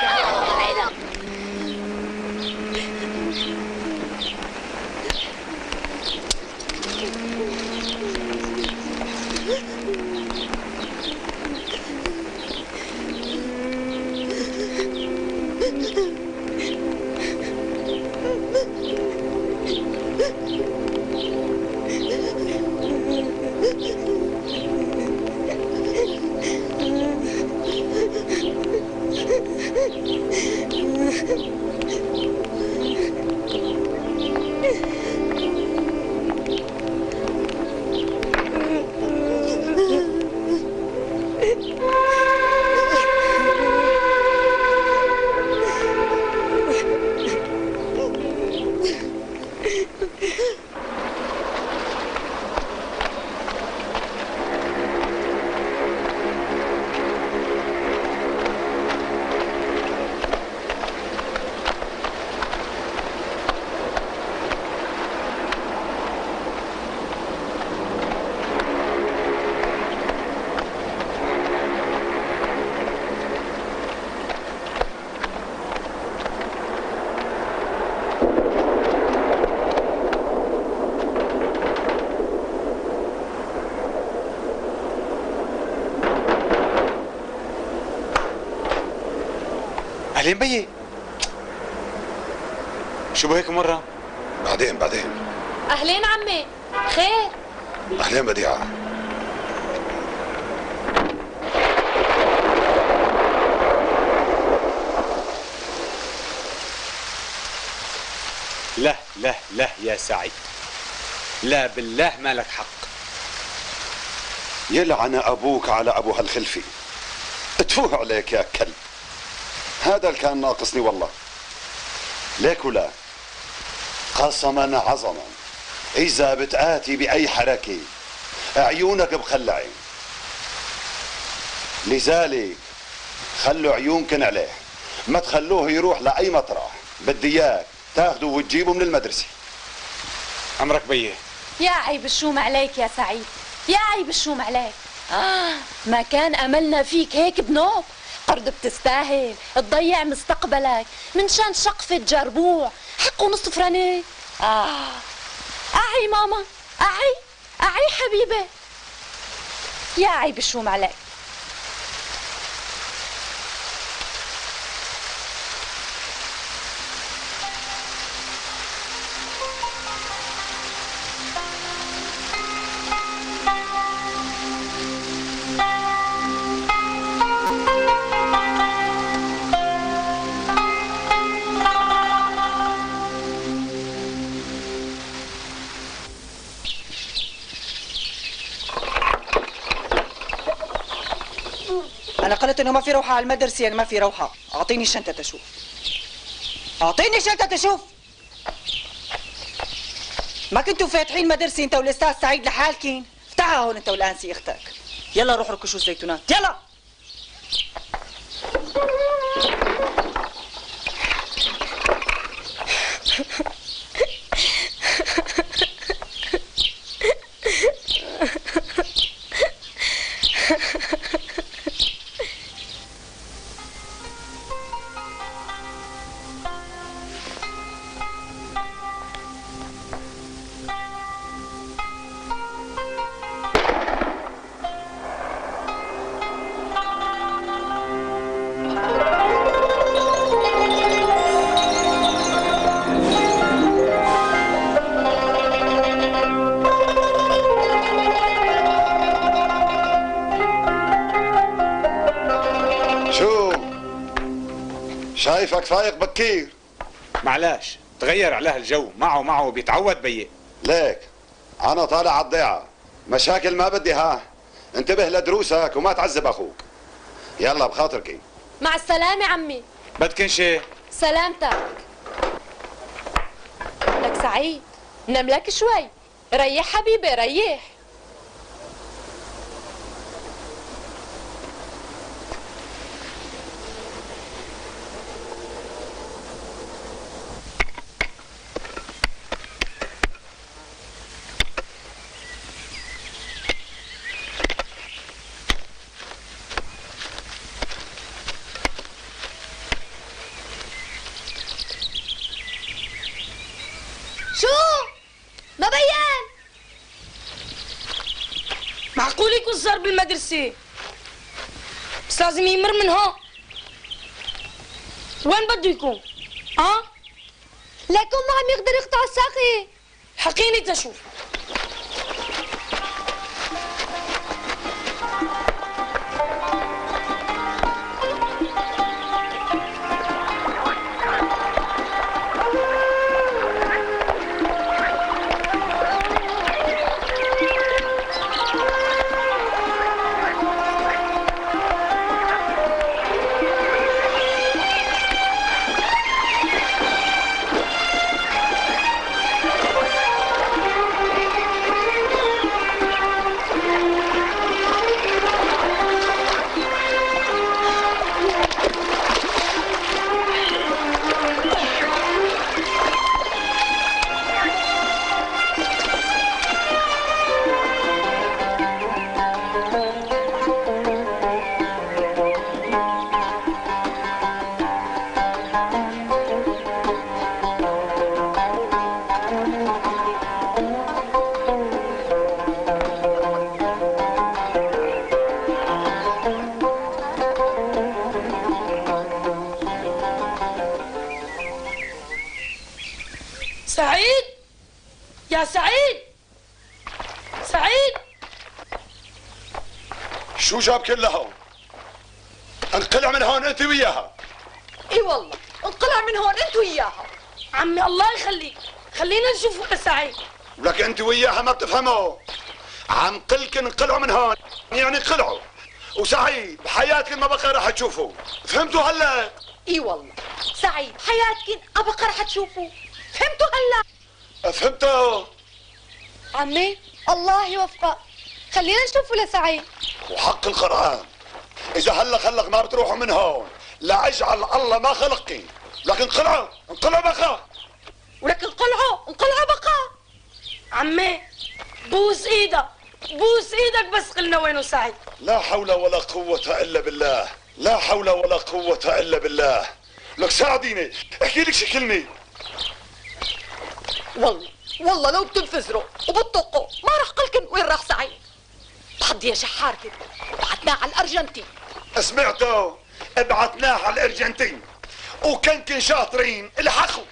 أهلين بيي. شو بهيك مرة؟ بعدين اهلين عمي. خير؟ أهلين بديعة. لا لا لا يا سعيد، لا بالله ما لك حق. يلعن أبوك على أبو هالخلفي. اتفوه عليك يا كلب. هذا اللي كان ناقصني والله. ليك ولا قسما عظما إذا بتآتي بأي حركة عيونك بخلعين. لذلك خلوا عيونكن عليه، ما تخلوه يروح لأي مطرح. بدي إياك تاخده وتجيبه من المدرسة. أمرك بيه. يا عيب الشوم عليك يا سعيد، يا عيب الشوم عليك. ما كان أملنا فيك هيك بنوب. قرض بتستاهل تضيع مستقبلك من شان شقفة جربوع حقه نص فرنيه. أعي ماما، أعي حبيبة. يا عيب الشوم عليك. أنا قلت إنه ما في روحة على المدرسة، يعني ما في روحة. أعطيني الشنطة تشوف. أعطيني الشنطة تشوف. ما كنتوا فاتحين مدرسة أنت والأستاذ سعيد لحالكين؟ افتحها هون أنت والأنسة أختك. يلا روح ركشوا الزيتونات، يلا. شايفك فايق بكير. معلاش تغير عليه الجو. معه بيتعود بيه. ليك انا طالع على الضيعه، مشاكل ما بدي. ها انتبه لدروسك وما تعذب اخوك. يلا بخاطرك. مع السلامة عمي. بدكن شيء؟ سلامتك. لك سعيد نام لك شوي. ريح حبيبي ريح. ما بيان. معقول يكون صار بالمدرسة، بس لازم يمر من هون. وين بده يكون؟ لكن ما عم يقدر يقطع الساقي. حقيني تشوف. سعيد، يا سعيد، سعيد. شو جابك لهون؟ انقلع من هون انت وياها. اي والله انقلع من هون انت وياها. عمي الله يخليك، خلينا نشوف يا سعيد. ولك انت وياها ما بتفهموا. عم قلك انقلعوا من هون، يعني انقلعوا. وسعيد بحياتكم ما بقى راح تشوفوا. فهمتوا هلا؟ اي والله سعيد حياتكم ابقى راح تشوفوا. فهمتوا هلا؟ فهمتوا؟ عمي الله يوفقك، خلينا نشوفه لسعيد. وحق القرآن إذا هلا خلق ما بتروحوا من هون لا أجعل الله ما خلقين. لكن انقلعوا بقى. ولك انقلعوا بقى. عمي بوس ايدك، بوس ايدك بس قلنا وينه سعيد. لا حول ولا قوة إلا بالله، لا حول ولا قوة إلا بالله. لك ساعديني احكي لك شي كلمة. والله لو بتنفزروا وبتطقوا ما راح قلكن وين راح سعيد. تحدي يا شحارتي بعتناه على الارجنتين. سمعتوا؟ ابعتناه على الارجنتين وكنكن شاطرين الحقوا.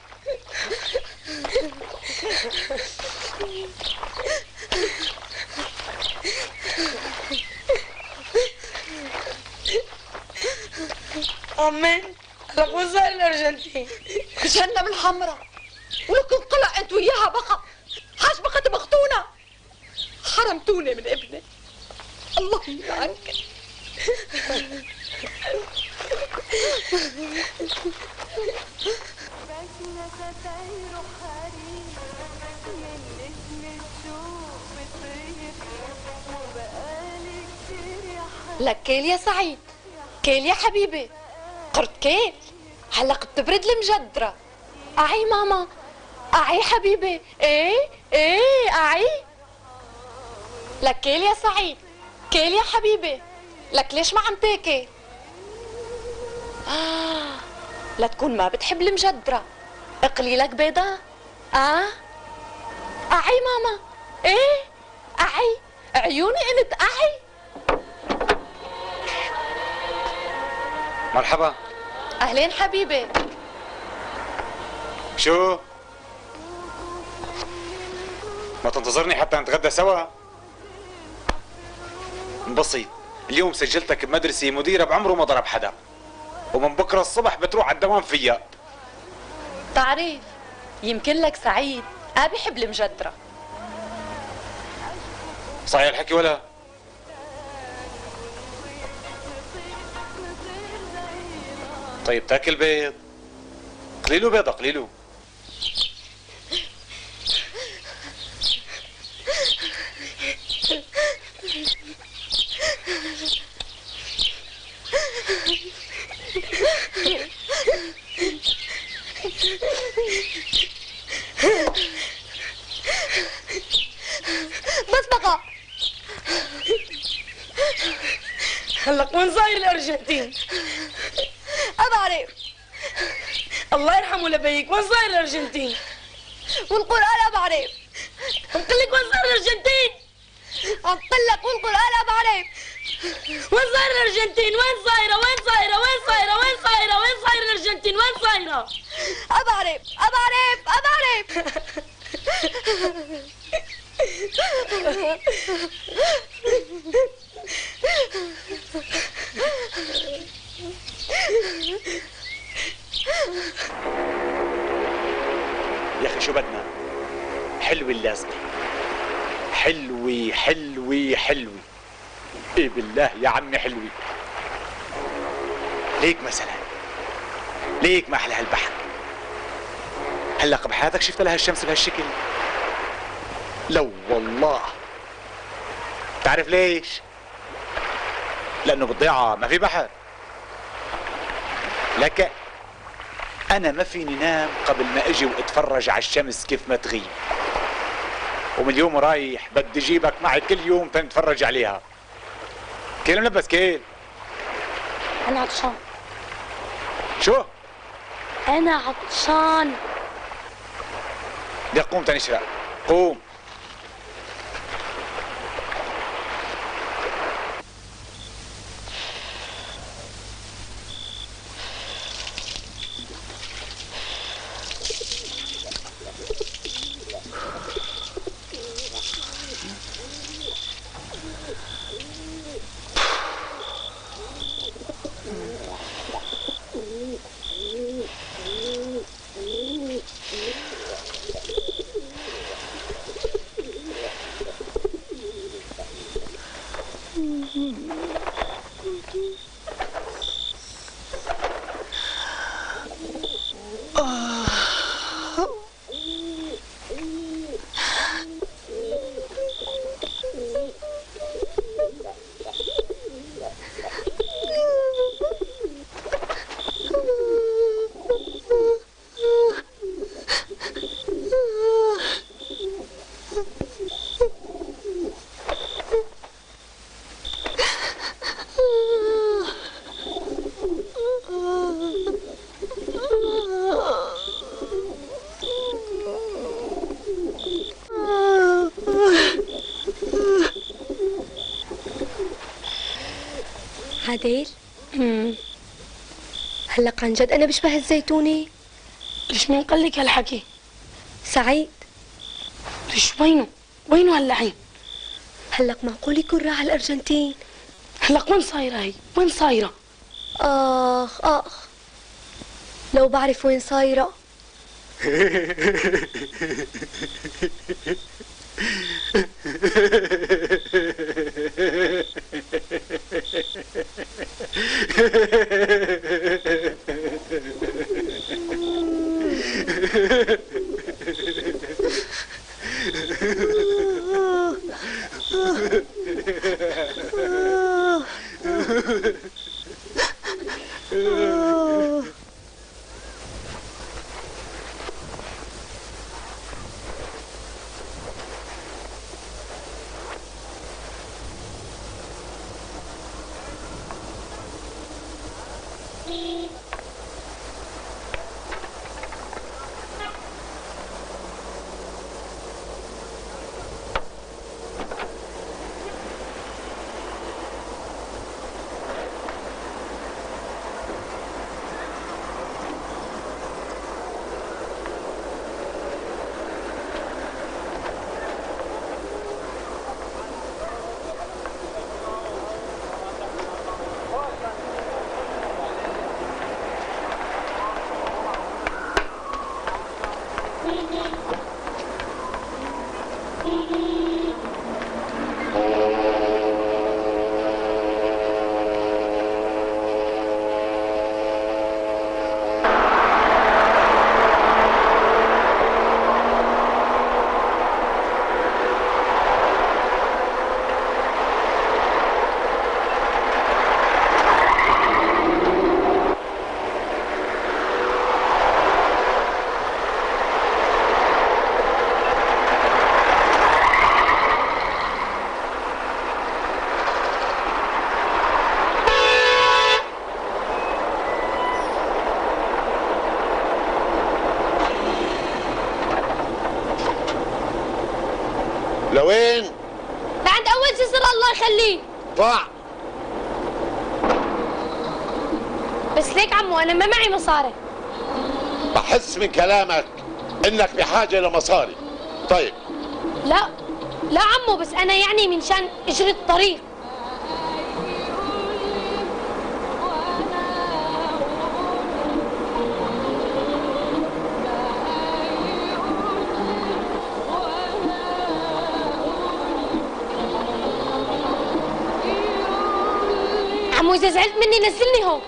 عمي لك وين صاير الارجنتين؟ جهنم الحمراء. ولك انقلع انت وياها بقى. حاج بقى تبغتونا، حرمتوني من ابني. الله يلعنك. لك كيل يا سعيد، كيل يا حبيبي، قرط كيل. هلا بتبرد المجدرة. أعي ماما، أعي حبيبي، ايه أعي. لك كيل يا سعيد، كيل يا حبيبي. لك ليش ما عم تاكل؟ لا تكون ما بتحب المجدرة. اقلي لك بيضة. أعي ماما، ايه أعي، عيوني انت أعي. مرحبا. أهلين حبيبي. شو؟ ما تنتظرني حتى نتغدى سوا؟ بسيط، اليوم سجلتك بمدرسة مديرة بعمره ما ضرب حدا، ومن بكرة الصبح بتروح على الدوام فيها. تعرف يمكن لك سعيد بيحب المجدرة. صحيح الحكي ولا؟ طيب تاكل بيض؟ قليله بيضة قليله. بس بقى هلق وين صاير الارجنتين؟ بعرف. الله يرحمه لبيك، وين صاير الارجنتين؟ والقرآن بعرف. قلت لك وين صاير الارجنتين؟ عم قل لك والقرآن بعرف. وين صاير الارجنتين؟ وين صايره؟ وين صايره؟ وين صايره؟ وين صايره؟ وين صاير الارجنتين؟ وين صايره؟ بعرف. يا اخي شو بدنا؟ حلوة اللازمة، حلوة حلوة حلوة. ايه بالله يا عمي حلوة. ليك مثلا، ليك ما احلى هالبحر. هلا بحياتك شفت لها الشمس بهالشكل؟ لو والله. تعرف ليش؟ لانه بالضيعة ما في بحر. لك انا ما فيني نام قبل ما اجي واتفرج على الشمس كيف ما تغيب. ومن اليوم رايح بدي اجيبك معي كل يوم تنتفرج عليها. كيل ملبس كيل؟ أنا عطشان. شو؟ أنا عطشان. بدك قوم تنشرق، قوم. عادل؟ هلق عن جد انا بشبه الزيتونة؟ ليش مين قال لك هالحكي؟ سعيد. ليش وينه هاللعين؟ هلق معقول يكون راح على الارجنتين؟ هلق وين صايرة هي؟ وين صايرة؟ اخ لو بعرف وين صايرة. لوين؟ بعد اول جسر الله يخليك. طاع. بس ليك عمو انا ما معي مصاري. بحس من كلامك انك بحاجه لمصاري. طيب لا عمو بس انا يعني من شان اجري الطريق. عمو اذا زعلت مني نزلني هون.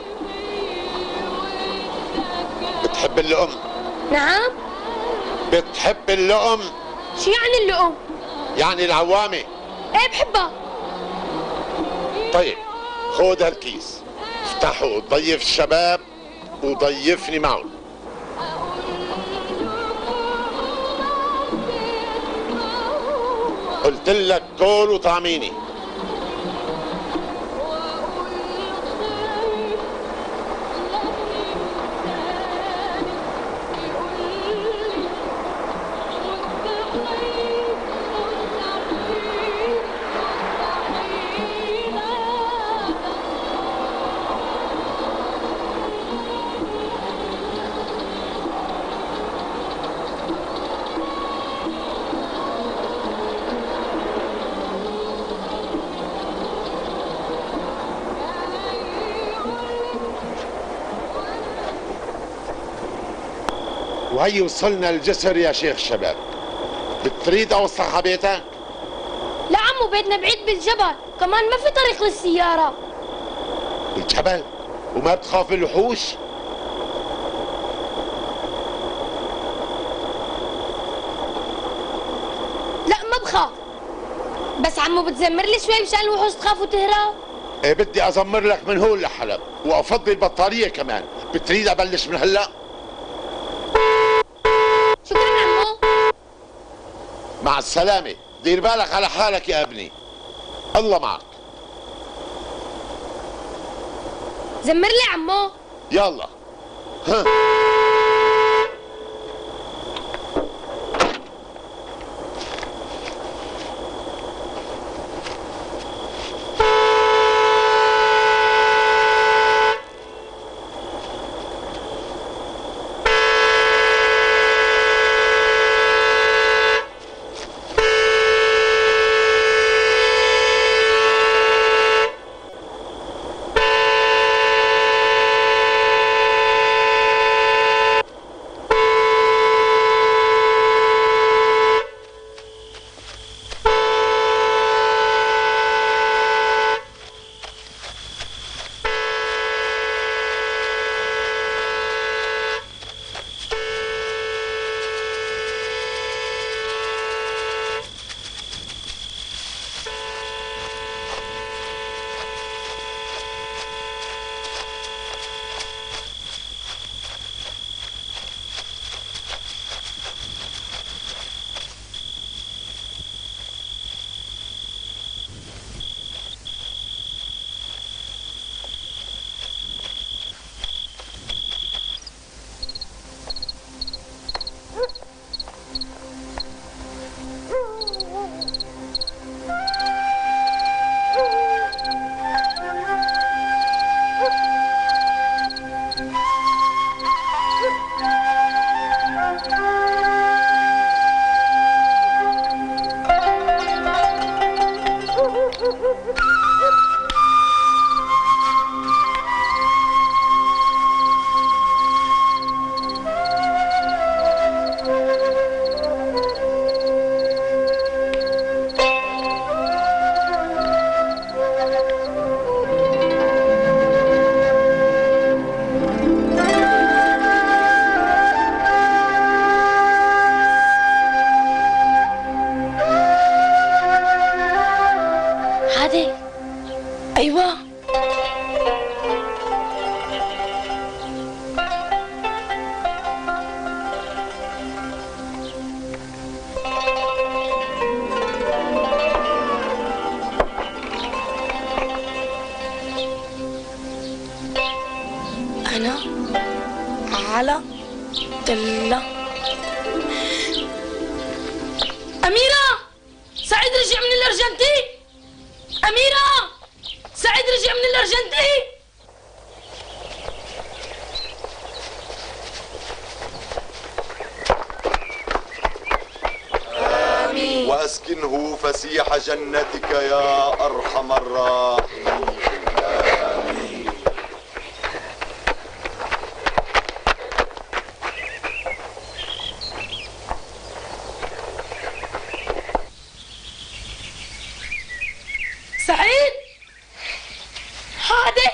بتحب اللقم؟ نعم. بتحب اللقم؟ شو يعني اللقم؟ يعني العوامة. ايه بحبها. طيب خذ هالكيس افتحه وضيف الشباب وضيفني معه. قلت لك كول وطعميني. وهي وصلنا الجسر يا شيخ الشباب. بتريد اوصلها بيتك؟ لا عمو بيتنا بعيد بالجبل، كمان ما في طريق للسيارة. بالجبل؟ وما بتخاف من الوحوش؟ لا ما بخاف. بس عمو بتزمر لي شوي مشان الوحوش تخاف وتهرب؟ ايه بدي ازمر لك من هون لحلب وافضي البطارية كمان. بتريد ابلش من هلا؟ شكرا عمو. مع السلامة. دير بالك على حالك يا ابني. الله معك. زمر لي عمو. يلا. ها. أنا على تلة. أميرة سعيد رجع من الأرجنتين. أميرة سعيد رجع من الأرجنتين. آمين. وأسكنه فسيح جنتك يا أرحم الراحمين. آمين. سعيد هادي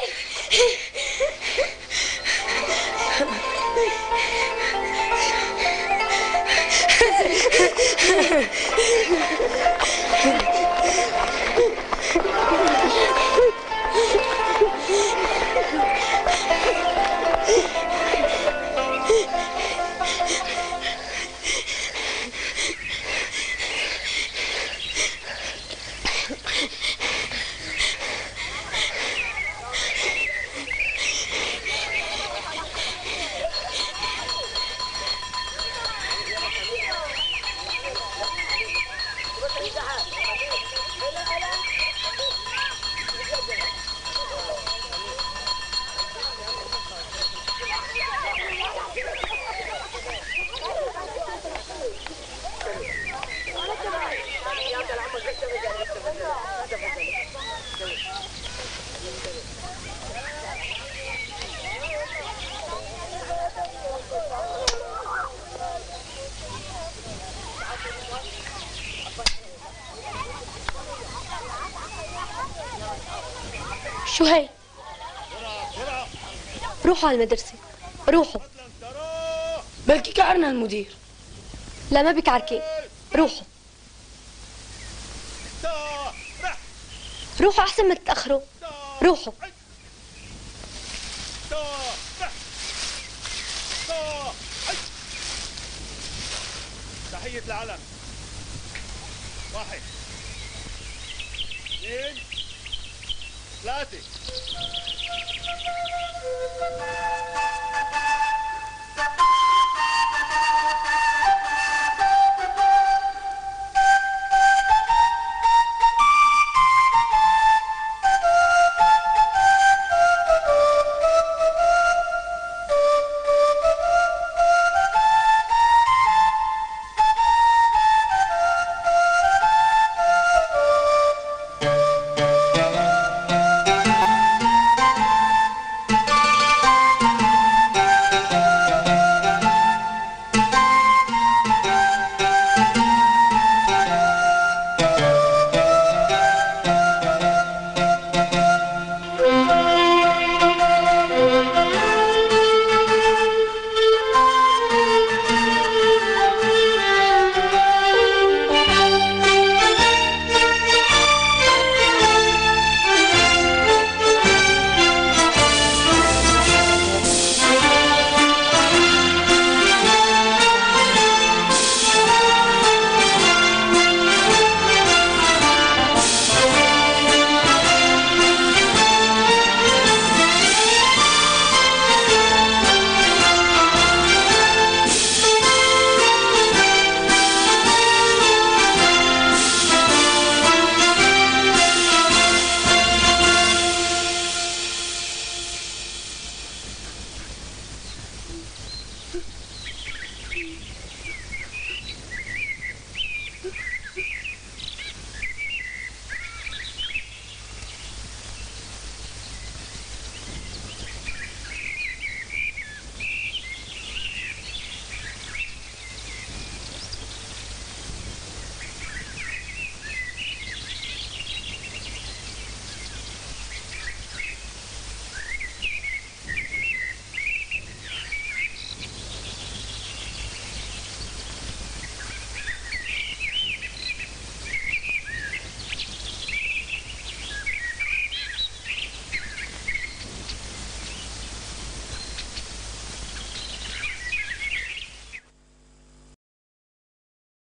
شو هي؟ روحوا على المدرسة، روحوا. بلكي كعرنا المدير. لا ما بكعركي، روحوا. روحوا أحسن ما تتأخروا، روحوا. تحية العلم. 1 2 3